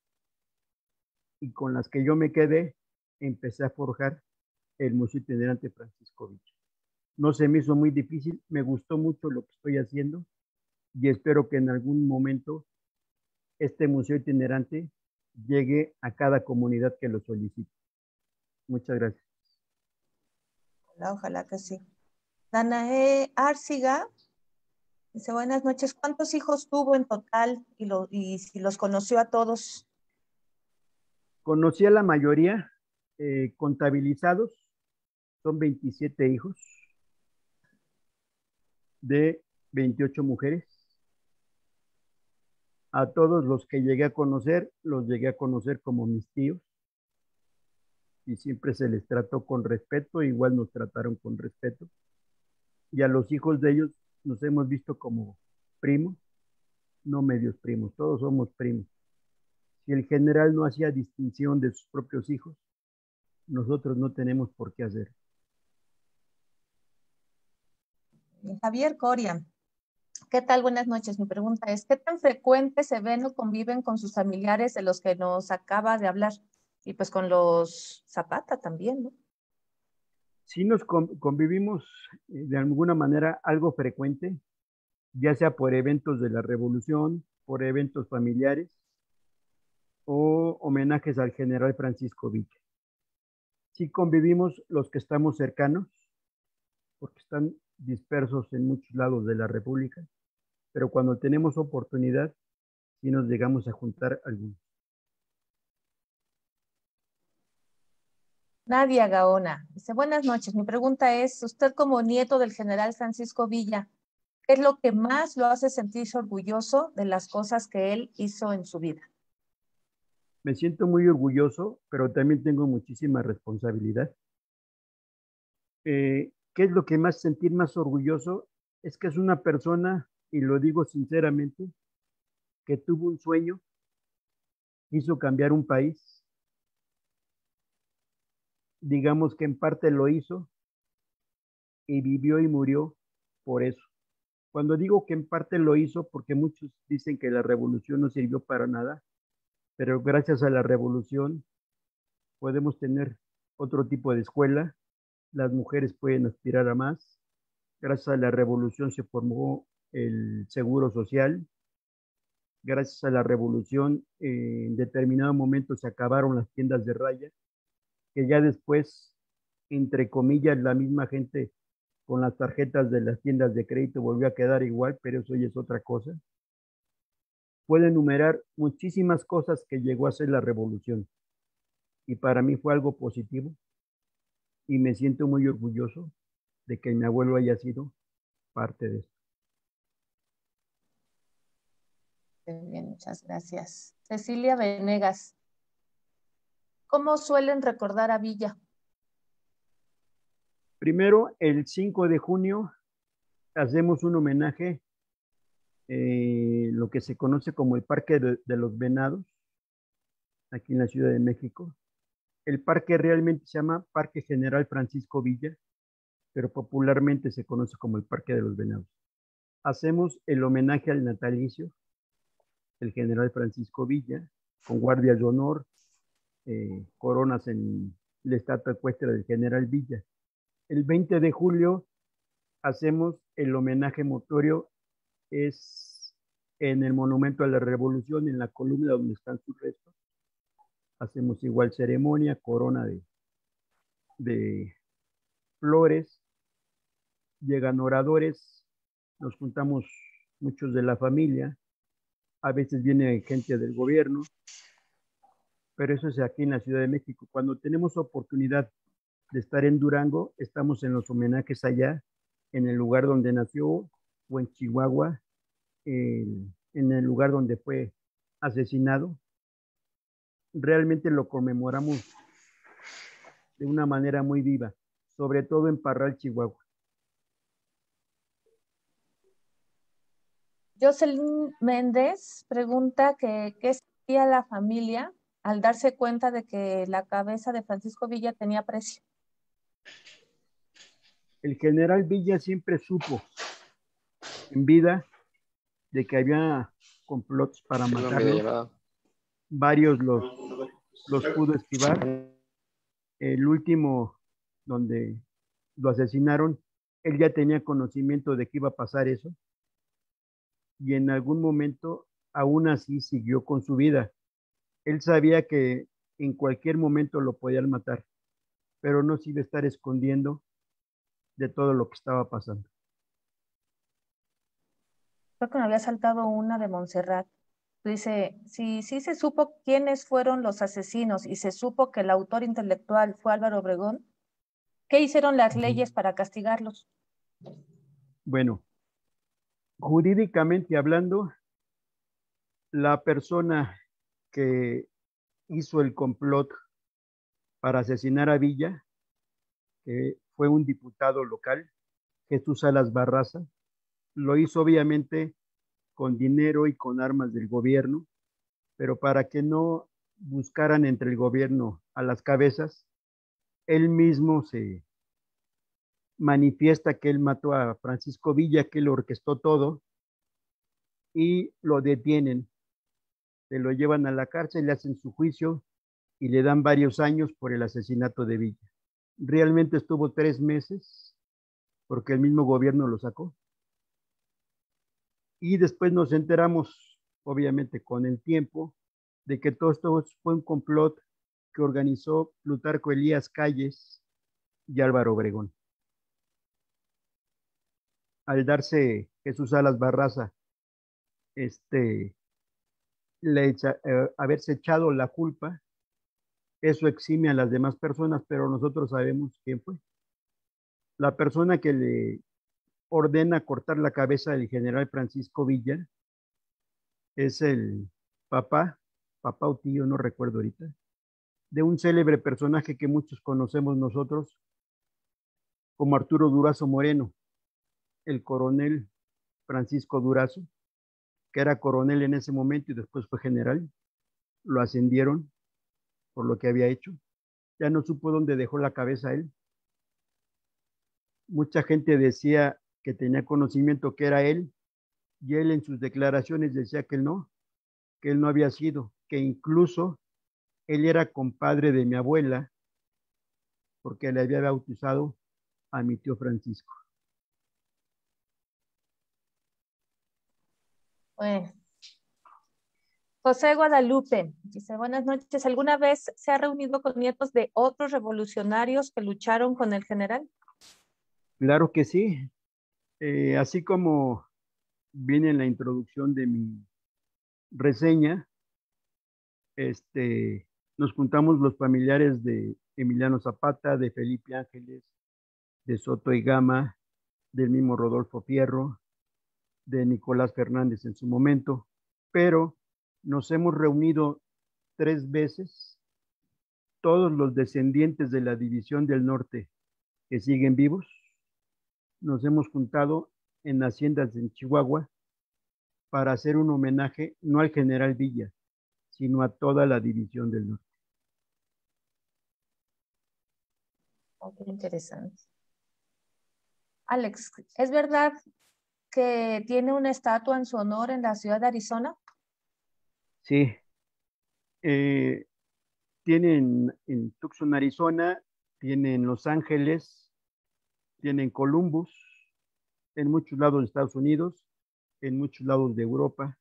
Y con las que yo me quedé, empecé a forjar el Museo Itinerante Francisco Villa. No se me hizo muy difícil, me gustó mucho lo que estoy haciendo y espero que en algún momento este museo itinerante llegue a cada comunidad que lo solicite. Muchas gracias. Ojalá, ojalá que sí. Danae Arciga dice, buenas noches, ¿cuántos hijos tuvo en total y, lo, y si los conoció a todos? Conocí a la mayoría, eh, contabilizados, son veintisiete hijos de veintiocho mujeres. A todos los que llegué a conocer, los llegué a conocer como mis tíos y siempre se les trató con respeto, igual nos trataron con respeto. Y a los hijos de ellos nos hemos visto como primos, no medios primos, todos somos primos. Si el general no hacía distinción de sus propios hijos, nosotros no tenemos por qué hacer. Javier Coria, ¿qué tal? Buenas noches. Mi pregunta es, ¿qué tan frecuente se ven o conviven con sus familiares de los que nos acaba de hablar? Y pues con los Zapata también, ¿no? Sí nos convivimos de alguna manera algo frecuente, ya sea por eventos de la revolución, por eventos familiares o homenajes al general Francisco Villa. Sí convivimos los que estamos cercanos, porque están dispersos en muchos lados de la República, pero cuando tenemos oportunidad, sí nos llegamos a juntar algunos. Nadia Gaona dice, buenas noches. Mi pregunta es, usted como nieto del general Francisco Villa, ¿qué es lo que más lo hace sentirse orgulloso de las cosas que él hizo en su vida? Me siento muy orgulloso, pero también tengo muchísima responsabilidad. Eh, ¿Qué es lo que más sentir más orgulloso? Es que es una persona, y lo digo sinceramente, que tuvo un sueño, quiso cambiar un país, digamos que en parte lo hizo, y vivió y murió por eso. Cuando digo que en parte lo hizo, porque muchos dicen que la revolución no sirvió para nada, pero gracias a la revolución podemos tener otro tipo de escuela, las mujeres pueden aspirar a más, gracias a la revolución se formó el seguro social, gracias a la revolución eh, en determinado momento se acabaron las tiendas de raya, que ya después, entre comillas, la misma gente con las tarjetas de las tiendas de crédito volvió a quedar igual, pero eso ya es otra cosa. Puedo enumerar muchísimas cosas que llegó a ser la revolución y para mí fue algo positivo y me siento muy orgulloso de que mi abuelo haya sido parte de esto. Bien, muchas gracias. Cecilia Venegas, ¿cómo suelen recordar a Villa? Primero, el cinco de junio hacemos un homenaje, eh, lo que se conoce como el Parque de, de los Venados, aquí en la Ciudad de México. El parque realmente se llama Parque General Francisco Villa, pero popularmente se conoce como el Parque de los Venados. Hacemos el homenaje al natalicio del general Francisco Villa, con guardias de honor, eh, coronas en la estatua ecuestre del general Villa. El veinte de julio hacemos el homenaje mortuorio, es en el Monumento a la Revolución, en la columna donde están sus restos. Hacemos igual ceremonia, corona de, de flores, llegan oradores, nos juntamos muchos de la familia, a veces viene gente del gobierno, pero eso es aquí en la Ciudad de México. Cuando tenemos oportunidad de estar en Durango, estamos en los homenajes allá, en el lugar donde nació, o en Chihuahua, eh, en el lugar donde fue asesinado. Realmente lo conmemoramos de una manera muy viva, sobre todo en Parral, Chihuahua. Jocelyn Méndez pregunta que qué sentía la familia al darse cuenta de que la cabeza de Francisco Villa tenía precio. El general Villa siempre supo en vida de que había complots para matarlo. Varios los, los pudo esquivar. El último, donde lo asesinaron, él ya tenía conocimiento de que iba a pasar eso. Y en algún momento, aún así, siguió con su vida. Él sabía que en cualquier momento lo podían matar, pero no se iba a estar escondiendo de todo lo que estaba pasando. Creo que me había saltado una de Montserrat. Dice, si sí se supo quiénes fueron los asesinos y se supo que el autor intelectual fue Álvaro Obregón, ¿qué hicieron las leyes para castigarlos? Bueno, jurídicamente hablando, la persona que hizo el complot para asesinar a Villa, que fue un diputado local, Jesús Salas Barraza, lo hizo obviamente con dinero y con armas del gobierno, pero para que no buscaran entre el gobierno a las cabezas, él mismo se manifiesta que él mató a Francisco Villa, que él orquestó todo, y lo detienen, se lo llevan a la cárcel, le hacen su juicio y le dan varios años por el asesinato de Villa. Realmente estuvo tres meses porque el mismo gobierno lo sacó. Y después nos enteramos, obviamente con el tiempo, de que todo esto fue un complot que organizó Plutarco Elías Calles y Álvaro Obregón. Al darse Jesús Salas Barraza, este, le echa, eh, haberse echado la culpa, eso exime a las demás personas, pero nosotros sabemos quién fue. La persona que le ordena cortar la cabeza del general Francisco Villa es el papá, papá o tío, no recuerdo ahorita, de un célebre personaje que muchos conocemos nosotros como Arturo Durazo Moreno, el coronel Francisco Durazo, que era coronel en ese momento y después fue general. Lo ascendieron por lo que había hecho. Ya no supo dónde dejó la cabeza él. Mucha gente decía que tenía conocimiento que era él, y él en sus declaraciones decía que él no, que él no había sido, que incluso él era compadre de mi abuela, porque le había bautizado a mi tío Francisco. Bueno. José Guadalupe dice, buenas noches, ¿alguna vez se ha reunido con nietos de otros revolucionarios que lucharon con el general? Claro que sí. Eh, así como viene en la introducción de mi reseña, este, nos juntamos los familiares de Emiliano Zapata, de Felipe Ángeles, de Soto y Gama, del mismo Rodolfo Fierro, de Nicolás Fernández en su momento, pero nos hemos reunido tres veces, todos los descendientes de la División del Norte que siguen vivos, nos hemos juntado en haciendas en Chihuahua para hacer un homenaje no al general Villa, sino a toda la División del Norte. Oh, qué interesante. Alex, ¿es verdad que tiene una estatua en su honor en la ciudad de Arizona? Sí. Eh, tienen en Tucson, Arizona, tienen Los Ángeles, tienen Columbus, en muchos lados de Estados Unidos, en muchos lados de Europa,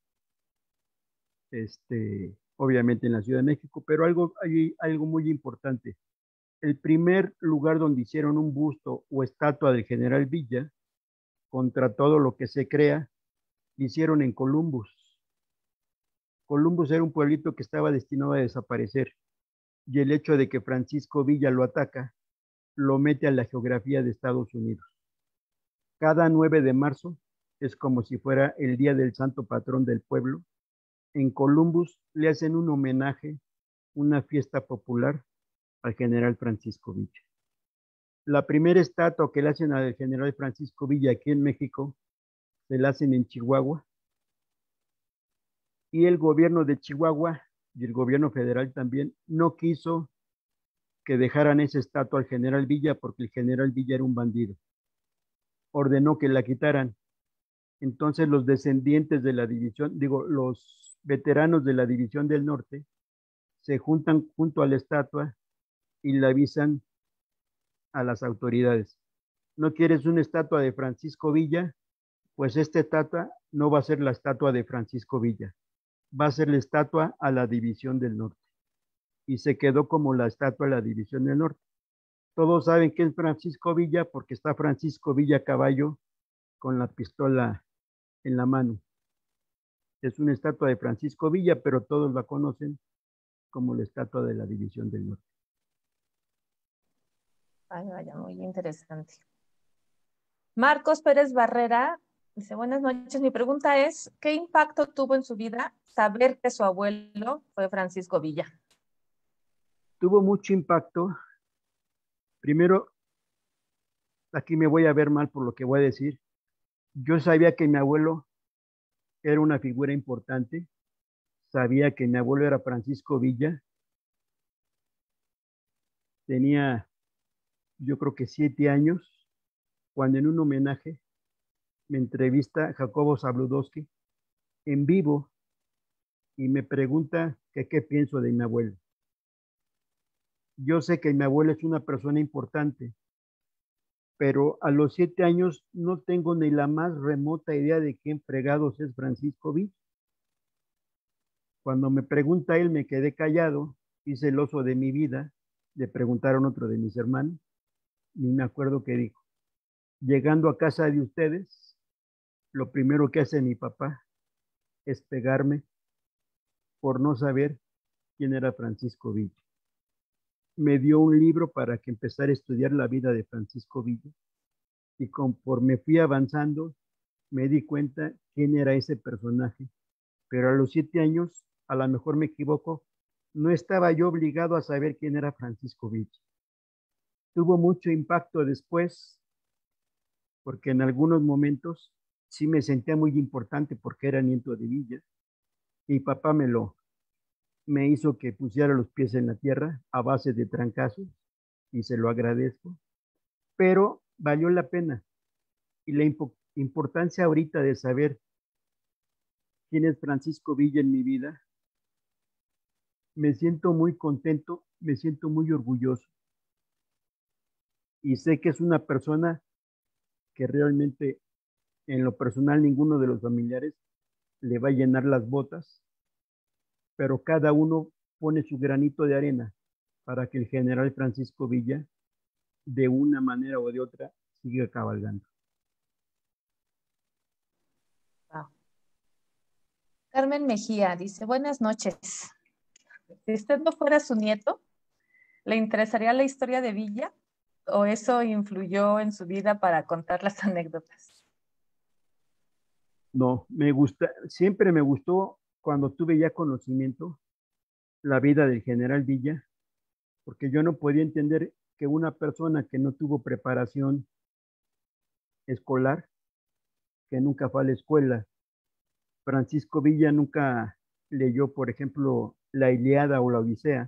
este, obviamente en la Ciudad de México, pero algo, hay algo muy importante. El primer lugar donde hicieron un busto o estatua del general Villa, contra todo lo que se crea, lo hicieron en Columbus. Columbus era un pueblito que estaba destinado a desaparecer, y el hecho de que Francisco Villa lo ataca, lo mete a la geografía de Estados Unidos. Cada nueve de marzo es como si fuera el día del santo patrón del pueblo. En Columbus le hacen un homenaje, una fiesta popular al general Francisco Villa. La primera estatua que le hacen al general Francisco Villa aquí en México, se la hacen en Chihuahua, y el gobierno de Chihuahua y el gobierno federal también no quiso que dejaran esa estatua al general Villa porque el general Villa era un bandido. Ordenó que la quitaran. Entonces los descendientes de la división, digo, los veteranos de la División del Norte se juntan junto a la estatua y le avisan a las autoridades. ¿No quieres una estatua de Francisco Villa? Pues esta estatua no va a ser la estatua de Francisco Villa, va a ser la estatua a la División del Norte. Y se quedó como la estatua a la División del Norte. Todos saben que es Francisco Villa porque está Francisco Villa a caballo con la pistola en la mano. Es una estatua de Francisco Villa, pero todos la conocen como la estatua de la División del Norte. Ay, vaya, muy interesante. Marcos Pérez Barrera dice, buenas noches, mi pregunta es, ¿qué impacto tuvo en su vida saber que su abuelo fue Francisco Villa? Tuvo mucho impacto. Primero, aquí me voy a ver mal por lo que voy a decir. Yo sabía que mi abuelo era una figura importante, sabía que mi abuelo era Francisco Villa, tenía yo creo que siete años, cuando en un homenaje me entrevista Jacobo Zabludowski en vivo y me pregunta que qué pienso de mi abuelo. Yo sé que mi abuelo es una persona importante, pero a los siete años no tengo ni la más remota idea de quién fregados es Francisco Villa. Cuando me pregunta él, me quedé callado, hice el oso de mi vida, le preguntaron otro de mis hermanos, y me acuerdo que dijo, llegando a casa de ustedes, lo primero que hace mi papá es pegarme por no saber quién era Francisco Villa. Me dio un libro para que empezara a estudiar la vida de Francisco Villa y conforme fui avanzando me di cuenta quién era ese personaje. Pero a los siete años, a lo mejor me equivoco, no estaba yo obligado a saber quién era Francisco Villa. Tuvo mucho impacto después, porque en algunos momentos sí me sentía muy importante porque era nieto de Villa. Mi papá me lo me hizo que pusiera los pies en la tierra a base de trancazos y se lo agradezco, pero valió la pena. Y la impo importancia ahorita de saber quién es Francisco Villa en mi vida, me siento muy contento, me siento muy orgulloso. Y sé que es una persona que realmente, en lo personal, ninguno de los familiares le va a llenar las botas, pero cada uno pone su granito de arena para que el general Francisco Villa, de una manera o de otra, siga cabalgando. Wow. Carmen Mejía dice, buenas noches. Si usted no fuera su nieto, ¿le interesaría la historia de Villa? ¿O eso influyó en su vida para contar las anécdotas? No, me gusta, siempre me gustó cuando tuve ya conocimiento la vida del general Villa, porque yo no podía entender que una persona que no tuvo preparación escolar, que nunca fue a la escuela, Francisco Villa nunca leyó, por ejemplo, la Ilíada o la Odisea,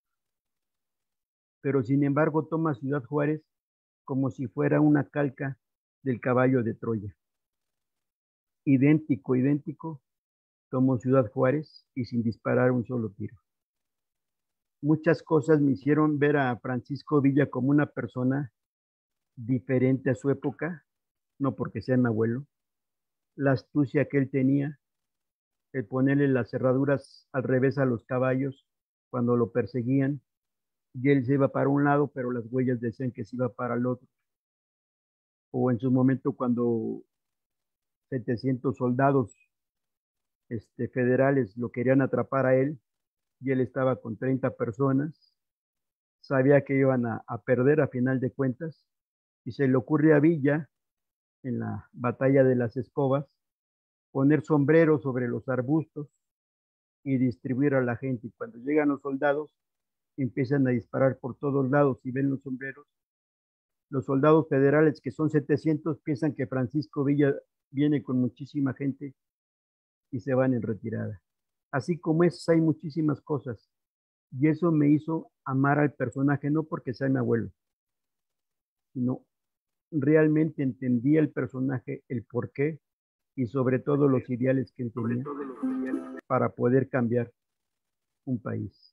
pero sin embargo toma Ciudad Juárez como si fuera una calca del caballo de Troya. Idéntico, idéntico, tomó Ciudad Juárez y sin disparar un solo tiro. Muchas cosas me hicieron ver a Francisco Villa como una persona diferente a su época, no porque sea mi abuelo, la astucia que él tenía, el ponerle las cerraduras al revés a los caballos cuando lo perseguían, y él se iba para un lado, pero las huellas decían que se iba para el otro. O en su momento cuando setecientos soldados este, federales lo querían atrapar a él, y él estaba con treinta personas, sabía que iban a, a perder a final de cuentas, y se le ocurre a Villa, en la batalla de las escobas, poner sombreros sobre los arbustos y distribuir a la gente. Y cuando llegan los soldados, empiezan a disparar por todos lados y ven los sombreros. Los soldados federales, que son setecientos, piensan que Francisco Villa viene con muchísima gente y se van en retirada. Así como esas hay muchísimas cosas Y eso me hizo amar al personaje, no porque sea mi abuelo, sino realmente entendí el personaje, el porqué y sobre todo los ideales que él tenía para poder cambiar un país.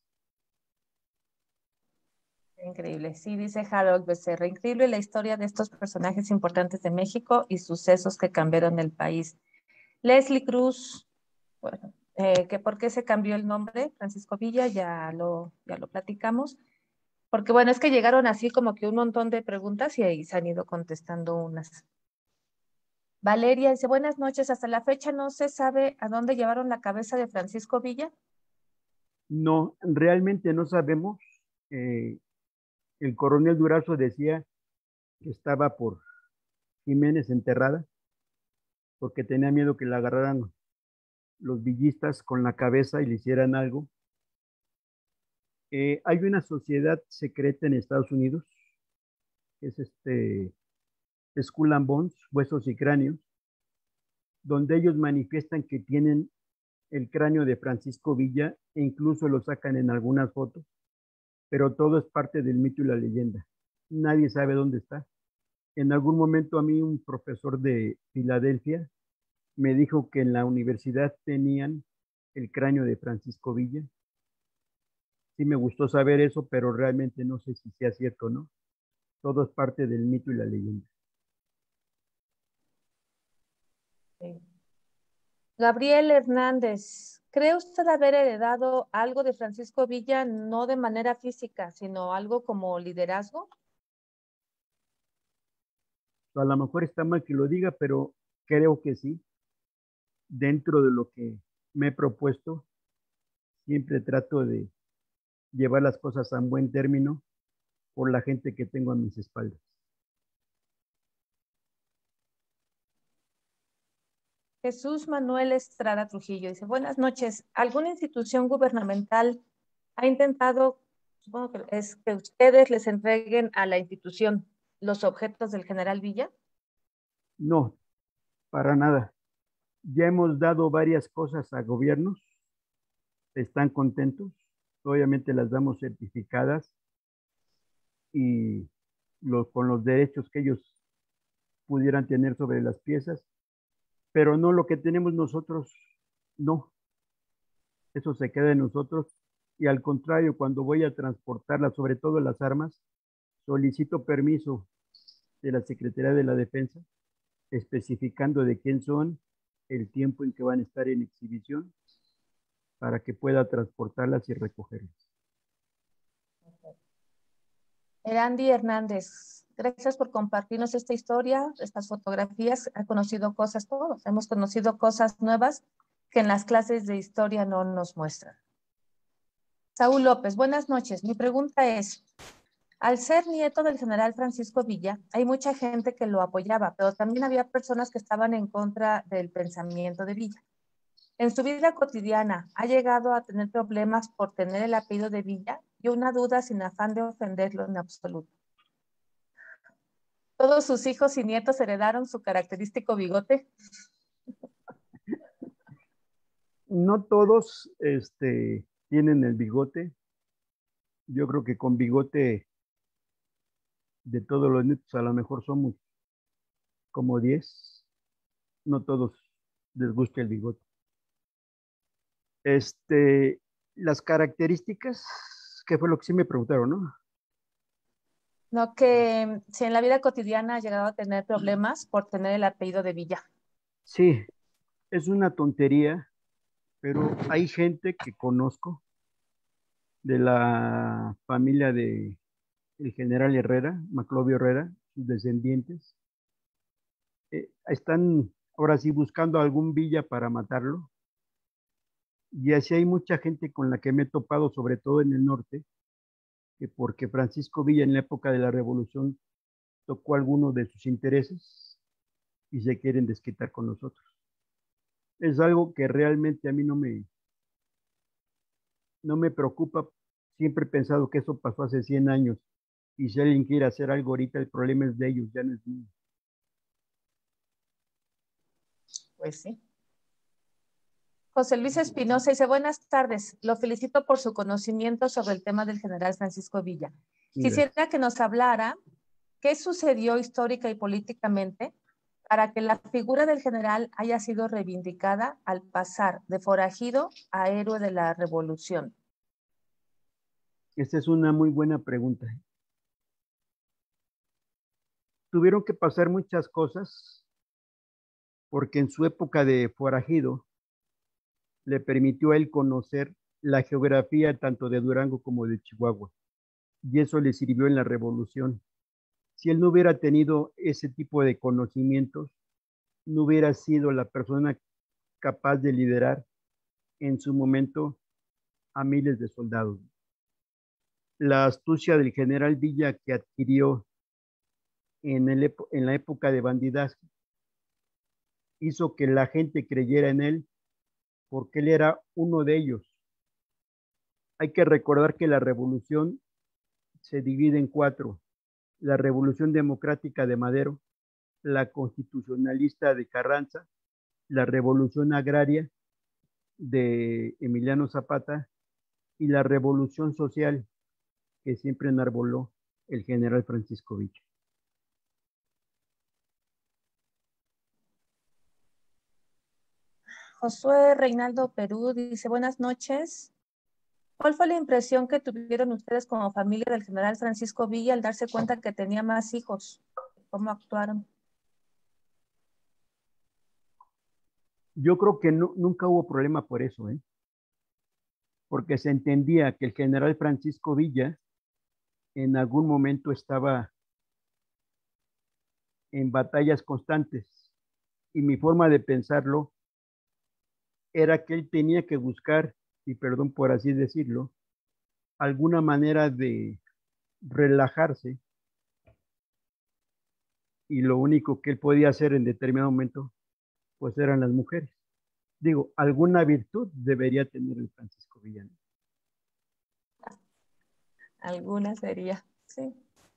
Increíble. Sí, dice Harold Becerra, increíble la historia de estos personajes importantes de México y sucesos que cambiaron el país. Leslie Cruz, bueno, eh, que por qué se cambió el nombre, Francisco Villa, ya lo, ya lo platicamos. Porque bueno, es que llegaron así como que un montón de preguntas y ahí se han ido contestando unas. Valeria dice, buenas noches, hasta la fecha no se sabe a dónde llevaron la cabeza de Francisco Villa. No, realmente no sabemos. Eh, el coronel Durazo decía que estaba por Jiménez enterrada porque tenía miedo que la agarraran los villistas con la cabeza y le hicieran algo. Eh, hay una sociedad secreta en Estados Unidos, que es este Skull and Bones, Huesos y Cráneos, donde ellos manifiestan que tienen el cráneo de Francisco Villa e incluso lo sacan en algunas fotos, pero todo es parte del mito y la leyenda. Nadie sabe dónde está. En algún momento a mí un profesor de Filadelfia me dijo que en la universidad tenían el cráneo de Francisco Villa. Sí me gustó saber eso, pero realmente no sé si sea cierto o no. Todo es parte del mito y la leyenda. Sí. Gabriel Hernández, ¿cree usted haber heredado algo de Francisco Villa, no de manera física, sino algo como liderazgo? A lo mejor está mal que lo diga, pero creo que sí. Dentro de lo que me he propuesto, siempre trato de llevar las cosas a un buen término por la gente que tengo a mis espaldas. Jesús Manuel Estrada Trujillo dice, buenas noches, ¿alguna institución gubernamental ha intentado, supongo que es que ustedes les entreguen a la institución los objetos del general Villa? No, para nada. Ya hemos dado varias cosas a gobiernos, están contentos, obviamente las damos certificadas y lo, con los derechos que ellos pudieran tener sobre las piezas, pero no lo que tenemos nosotros, no, eso se queda en nosotros y al contrario, cuando voy a transportarlas, sobre todo las armas, solicito permiso de la Secretaría de la Defensa, especificando de quién son, el tiempo en que van a estar en exhibición, para que pueda transportarlas y recogerlas. Erandi Hernández, gracias por compartirnos esta historia, estas fotografías. Ha conocido cosas todos, hemos conocido cosas nuevas que en las clases de historia no nos muestran. Saúl López, buenas noches. Mi pregunta es, al ser nieto del general Francisco Villa, hay mucha gente que lo apoyaba, pero también había personas que estaban en contra del pensamiento de Villa. En su vida cotidiana, ¿ha llegado a tener problemas por tener el apellido de Villa? Y una duda sin afán de ofenderlo en absoluto. ¿Todos sus hijos y nietos heredaron su característico bigote? No todos este, tienen el bigote. Yo creo que con bigote de todos los nietos a lo mejor somos como diez. No todos les gusta el bigote. Este, las características, ¿qué fue lo que sí me preguntaron, no? No, que si en la vida cotidiana ha llegado a tener problemas por tener el apellido de Villa. Sí, es una tontería, pero hay gente que conozco de la familia de el general Herrera, Maclovio Herrera, sus descendientes, eh, están ahora sí buscando algún Villa para matarlo. Y así hay mucha gente con la que me he topado, sobre todo en el norte, que porque Francisco Villa en la época de la Revolución tocó algunos de sus intereses y se quieren desquitar con nosotros. Es algo que realmente a mí no me, no me preocupa. Siempre he pensado que eso pasó hace cien años y si alguien quiere hacer algo ahorita, el problema es de ellos, ya no es mío. Pues sí. José Luis Espinosa dice, buenas tardes, lo felicito por su conocimiento sobre el tema del general Francisco Villa. Quisiera que nos hablara qué sucedió histórica y políticamente para que la figura del general haya sido reivindicada al pasar de forajido a héroe de la revolución. Esta es una muy buena pregunta. Tuvieron que pasar muchas cosas porque en su época de forajido le permitió a él conocer la geografía tanto de Durango como de Chihuahua, y eso le sirvió en la revolución. Si él no hubiera tenido ese tipo de conocimientos, no hubiera sido la persona capaz de liderar en su momento a miles de soldados. La astucia del general Villa que adquirió en, el, en la época de bandidaje hizo que la gente creyera en él porque él era uno de ellos. Hay que recordar que la revolución se divide en cuatro: la revolución democrática de Madero, la constitucionalista de Carranza, la revolución agraria de Emiliano Zapata y la revolución social que siempre enarboló el general Francisco Villa. Josué Reinaldo Perú dice, buenas noches. ¿Cuál fue la impresión que tuvieron ustedes como familia del general Francisco Villa al darse cuenta que tenía más hijos? ¿Cómo actuaron? Yo creo que no, nunca hubo problema por eso, ¿eh? Porque se entendía que el general Francisco Villa en algún momento estaba en batallas constantes, y mi forma de pensarlo era que él tenía que buscar, y perdón por así decirlo, alguna manera de relajarse, y lo único que él podía hacer en determinado momento pues eran las mujeres. Digo, alguna virtud debería tener el Francisco Villa. Alguna sería, sí.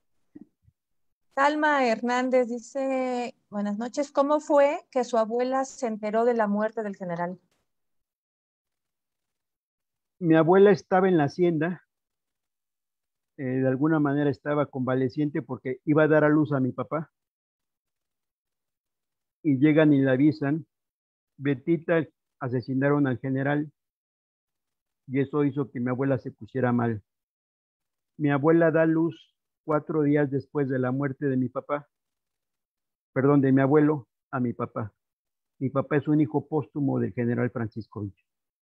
Salma Hernández dice, buenas noches, ¿cómo fue que su abuela se enteró de la muerte del general? Mi abuela estaba en la hacienda, eh, de alguna manera estaba convaleciente porque iba a dar a luz a mi papá, y llegan y le avisan, Betita, asesinaron al general, y eso hizo que mi abuela se pusiera mal. Mi abuela da luz cuatro días después de la muerte de mi papá, perdón, de mi abuelo, a mi papá. Mi papá es un hijo póstumo del general Francisco Villa.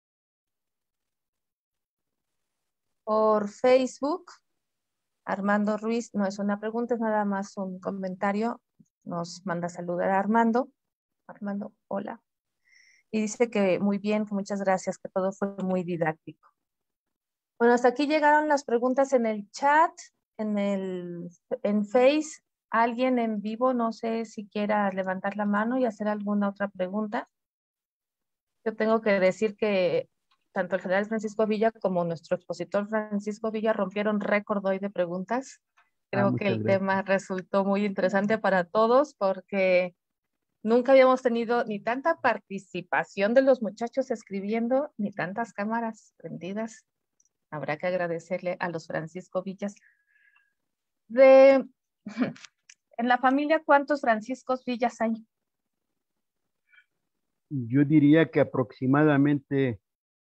Por Facebook, Armando Ruiz, no es una pregunta, es nada más un comentario. Nos manda a saludar a Armando. Armando, hola. Y dice que muy bien, que muchas gracias, que todo fue muy didáctico. Bueno, hasta aquí llegaron las preguntas en el chat, en el en Face. Alguien en vivo, no sé si quiera levantar la mano y hacer alguna otra pregunta. Yo tengo que decir que tanto el general Francisco Villa como nuestro expositor Francisco Villa rompieron récord hoy de preguntas. Creo Ah, que el gracias. tema resultó muy interesante para todos porque nunca habíamos tenido ni tanta participación de los muchachos escribiendo, ni tantas cámaras prendidas. Habrá que agradecerle a los Francisco Villas. De, en la familia, ¿cuántos Franciscos Villas hay? Yo diría que aproximadamente,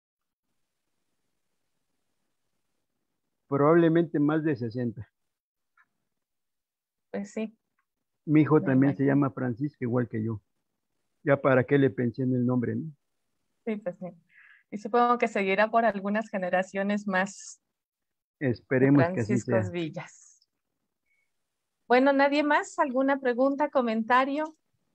probablemente más de sesenta. Pues sí. Mi hijo también se llama Francisco, igual que yo. Ya para qué le pensé en el nombre, ¿no? Sí, pues sí. Y supongo que seguirá por algunas generaciones más. Esperemos que así sea. Franciscos Villas. Bueno, ¿nadie más? ¿Alguna pregunta, comentario?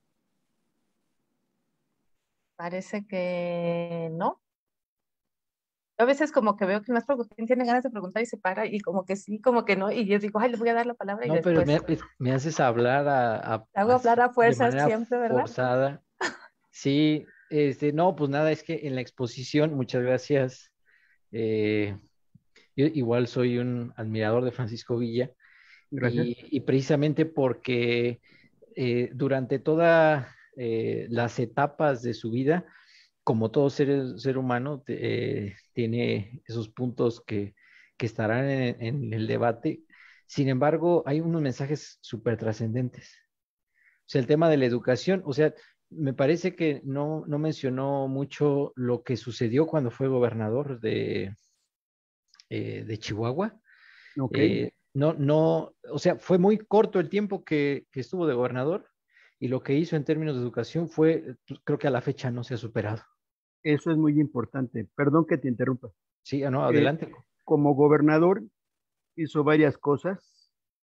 Parece que no. Yo a veces como que veo que más tiene ganas de preguntar y se para, y como que sí, como que no, y yo digo, ay, le voy a dar la palabra y No, pero después. me, me haces hablar a, a- Te hago hablar así, a de fuerzas manera siempre, ¿verdad? forzada. Sí, este, no, pues nada, es que en la exposición, muchas gracias. eh, yo igual soy un admirador de Francisco Villa Gracias. y, y precisamente porque eh, durante todas las etapas de su vida como todo ser, ser humano, eh, tiene esos puntos que, que estarán en, en el debate. Sin embargo, hay unos mensajes súper trascendentes. O sea, el tema de la educación, o sea, me parece que no, no mencionó mucho lo que sucedió cuando fue gobernador de, eh, de Chihuahua. Ok, Eh, no, no, o sea, fue muy corto el tiempo que, que estuvo de gobernador y lo que hizo en términos de educación fue, creo que a la fecha no se ha superado. eso es muy importante. Perdón que te interrumpa. Sí, ah, no, Eh, adelante. como gobernador hizo varias cosas.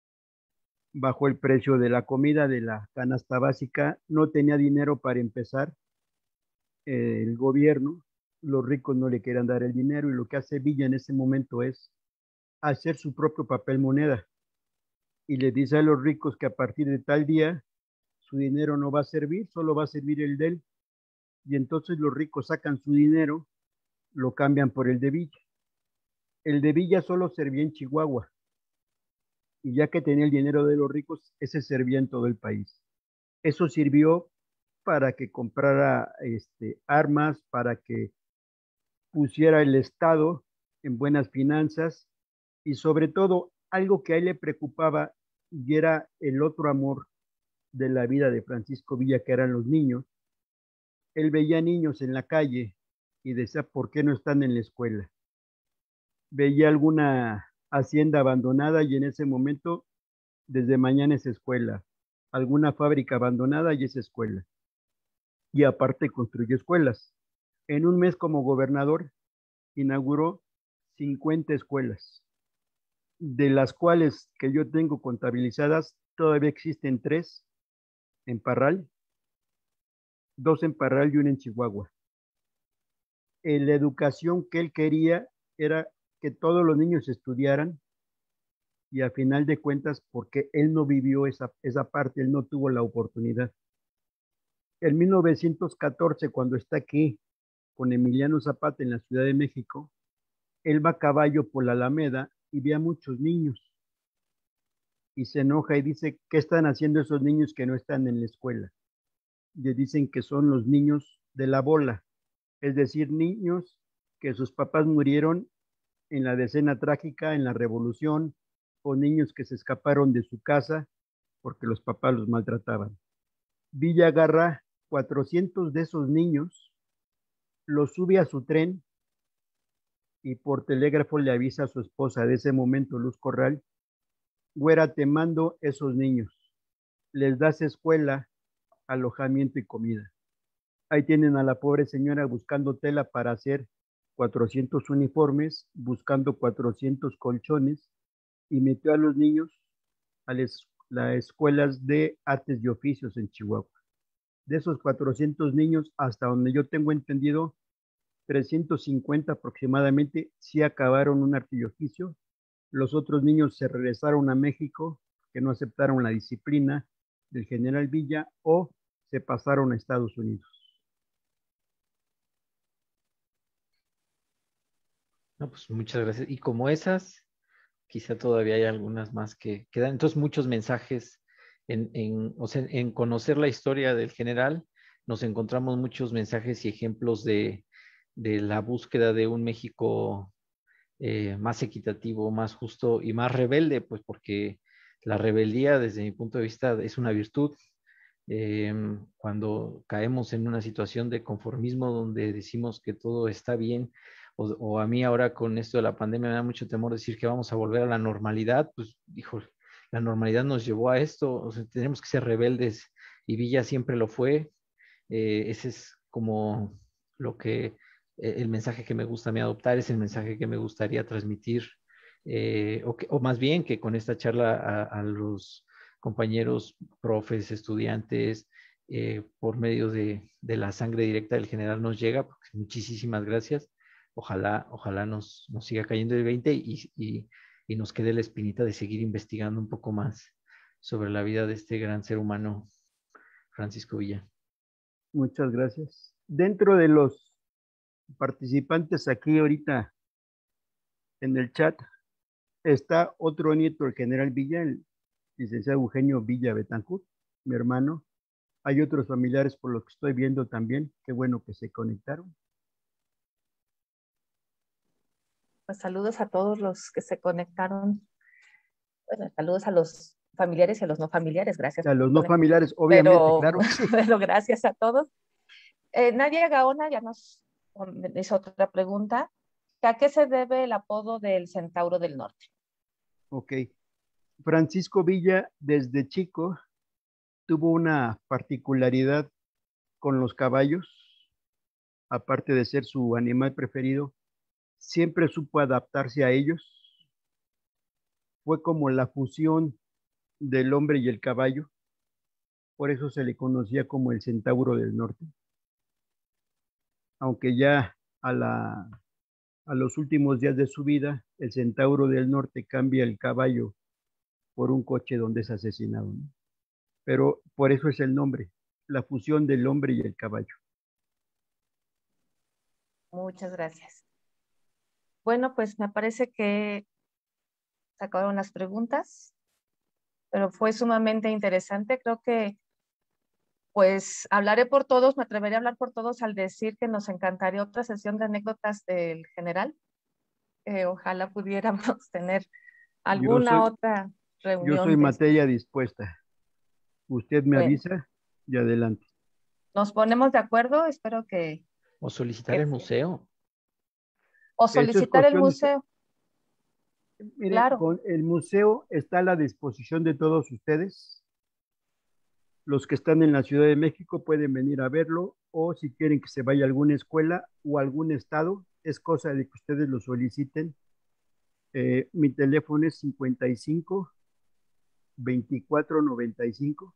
Bajó el precio de la comida, de la canasta básica. No tenía dinero para empezar. Eh, el gobierno, los ricos no le querían dar el dinero y lo que hace Villa en ese momento es hacer su propio papel moneda y le dice a los ricos que a partir de tal día su dinero no va a servir, solo va a servir el de él. Y entonces los ricos sacan su dinero, lo cambian por el de Villa. El de Villa solo servía en Chihuahua y ya que tenía el dinero de los ricos, ese servía en todo el país. Eso sirvió para que comprara este, armas, para que pusiera el Estado en buenas finanzas y sobre todo algo que a él le preocupaba y era el otro amor de la vida de Francisco Villa, que eran los niños. Él veía niños en la calle y decía, ¿por qué no están en la escuela? Veía alguna hacienda abandonada y en ese momento, desde mañana es escuela. Alguna fábrica abandonada y es escuela. Y aparte construyó escuelas. En un mes como gobernador inauguró cincuenta escuelas, de las cuales que yo tengo contabilizadas, todavía existen tres en Parral, dos en Parral y una en Chihuahua. Eh, la educación que él quería era que todos los niños estudiaran y a final de cuentas, porque él no vivió esa, esa parte, él no tuvo la oportunidad. En mil novecientos catorce, cuando está aquí con Emiliano Zapata en la Ciudad de México, él va a caballo por la Alameda y ve a muchos niños y se enoja y dice, ¿qué están haciendo esos niños que no están en la escuela? Le dicen que son los niños de la bola, es decir, niños que sus papás murieron en la decena trágica, en la revolución, o niños que se escaparon de su casa porque los papás los maltrataban. Villa agarra cuatrocientos de esos niños, los sube a su tren y por telégrafo le avisa a su esposa de ese momento, Luz Corral, güera, te mando esos niños, les das escuela, alojamiento y comida. Ahí tienen a la pobre señora buscando tela para hacer cuatrocientos uniformes, buscando cuatrocientos colchones y metió a los niños a las, las escuelas de artes y oficios en Chihuahua. De esos cuatrocientos niños, hasta donde yo tengo entendido, trescientos cincuenta aproximadamente sí acabaron un arte y oficio. Los otros niños se regresaron a México, que no aceptaron la disciplina del general Villa, o se pasaron a Estados Unidos. No, pues muchas gracias. Y como esas, quizá todavía hay algunas más que quedan. Entonces, muchos mensajes en, en, o sea, en conocer la historia del general, nos encontramos muchos mensajes y ejemplos de, de la búsqueda de un México eh, más equitativo, más justo y más rebelde, pues porque la rebeldía, desde mi punto de vista, es una virtud. Eh, cuando caemos en una situación de conformismo donde decimos que todo está bien, o, o, a mí ahora con esto de la pandemia me da mucho temor decir que vamos a volver a la normalidad, pues dijo, la normalidad nos llevó a esto, o sea, tenemos que ser rebeldes y Villa siempre lo fue. Eh, ese es como lo que, eh, el mensaje que me gusta a mí adoptar, es el mensaje que me gustaría transmitir, eh, o, que, o más bien que con esta charla a, a los compañeros, profes, estudiantes, eh, por medio de, de, la sangre directa del general nos llega. Pues, muchísimas gracias. Ojalá, ojalá nos, nos siga cayendo el veinte y, y, y nos quede la espinita de seguir investigando un poco más sobre la vida de este gran ser humano, Francisco Villa. Muchas gracias. Dentro de los participantes aquí ahorita en el chat está otro nieto del general Villa, el licenciado Eugenio Villa Betancourt, mi hermano, Hay otros familiares por lo que estoy viendo también. Qué bueno que se conectaron. Pues saludos a todos los que se conectaron. Bueno, saludos a los familiares y a los no familiares. Gracias. A los no conectar. familiares, obviamente, pero, claro. Pero gracias a todos. Eh, Nadia Gaona ya nos hizo otra pregunta. ¿A qué se debe el apodo del Centauro del Norte? Ok. Francisco Villa, desde chico, tuvo una particularidad con los caballos. Aparte de ser su animal preferido, siempre supo adaptarse a ellos. Fue como la fusión del hombre y el caballo. Por eso se le conocía como el Centauro del Norte. Aunque ya a, la, a los últimos días de su vida, el Centauro del Norte cambia el caballo por un coche donde es asesinado, ¿no? Pero por eso es el nombre, la fusión del hombre y el caballo. Muchas gracias. Bueno, pues me parece que se acabaron las preguntas, pero fue sumamente interesante. Creo que pues hablaré por todos, me atreveré a hablar por todos al decir que nos encantaría otra sesión de anécdotas del general. Eh, ojalá pudiéramos tener alguna Yo soy, otra reunión. Yo soy materia dispuesta. Usted me bueno, avisa y adelante. Nos ponemos de acuerdo, espero que... O solicitar que el museo. O solicitar el museo. De, mire, claro. Con el museo está a la disposición de todos ustedes. Los que están en la Ciudad de México pueden venir a verlo, o si quieren que se vaya a alguna escuela o algún estado, es cosa de que ustedes lo soliciten. Eh, mi teléfono es cincuenta y cinco, veinticuatro noventa y cinco,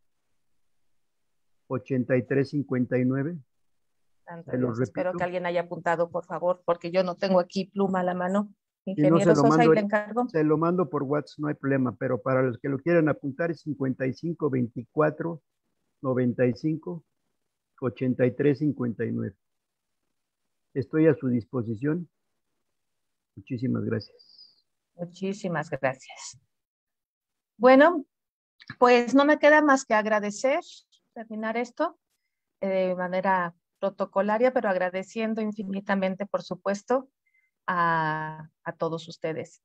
ochenta y tres cincuenta y nueve. Se los repito. Espero que alguien haya apuntado, por favor, porque yo no tengo aquí pluma a la mano. Ingeniero si no, se lo Sosa, mando, y le encargo. Se lo mando por WhatsApp, no hay problema, pero para los que lo quieran apuntar es cincuenta y cinco, veinticuatro, noventa y cinco, ochenta y tres cincuenta y nueve. Estoy a su disposición. Muchísimas gracias. Muchísimas gracias. Bueno, pues no me queda más que agradecer, terminar esto eh, de manera protocolaria, pero agradeciendo infinitamente, por supuesto, a, a todos ustedes.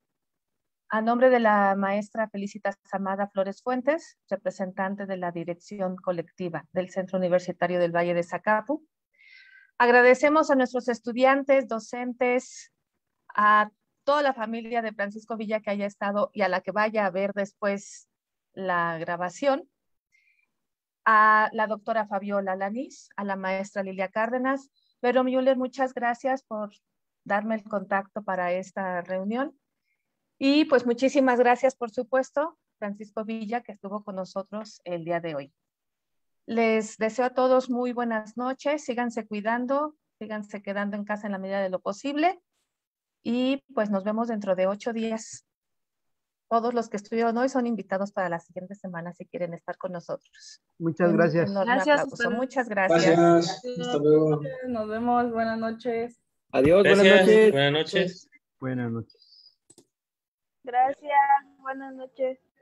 A nombre de la maestra Felicitas Amada Flores Fuentes, representante de la dirección colectiva del Centro Universitario del Valle de Zacapu, agradecemos a nuestros estudiantes, docentes, a toda la familia de Francisco Villa que haya estado y a la que vaya a ver después la grabación, a la doctora Fabiola Lanís, a la maestra Lilia Cárdenas. Vero Müller, muchas gracias por darme el contacto para esta reunión. Y pues muchísimas gracias, por supuesto, Francisco Villa, que estuvo con nosotros el día de hoy. Les deseo a todos muy buenas noches, síganse cuidando, síganse quedando en casa en la medida de lo posible y pues nos vemos dentro de ocho días. Todos los que estuvieron hoy son invitados para la siguiente semana si quieren estar con nosotros. Muchas Un gracias. Gracias. Muchas gracias. Gracias. Hasta luego. Nos vemos. Buenas noches. Adiós. Gracias. Buenas noches. Buenas noches. Buenas noches. Gracias. Buenas noches.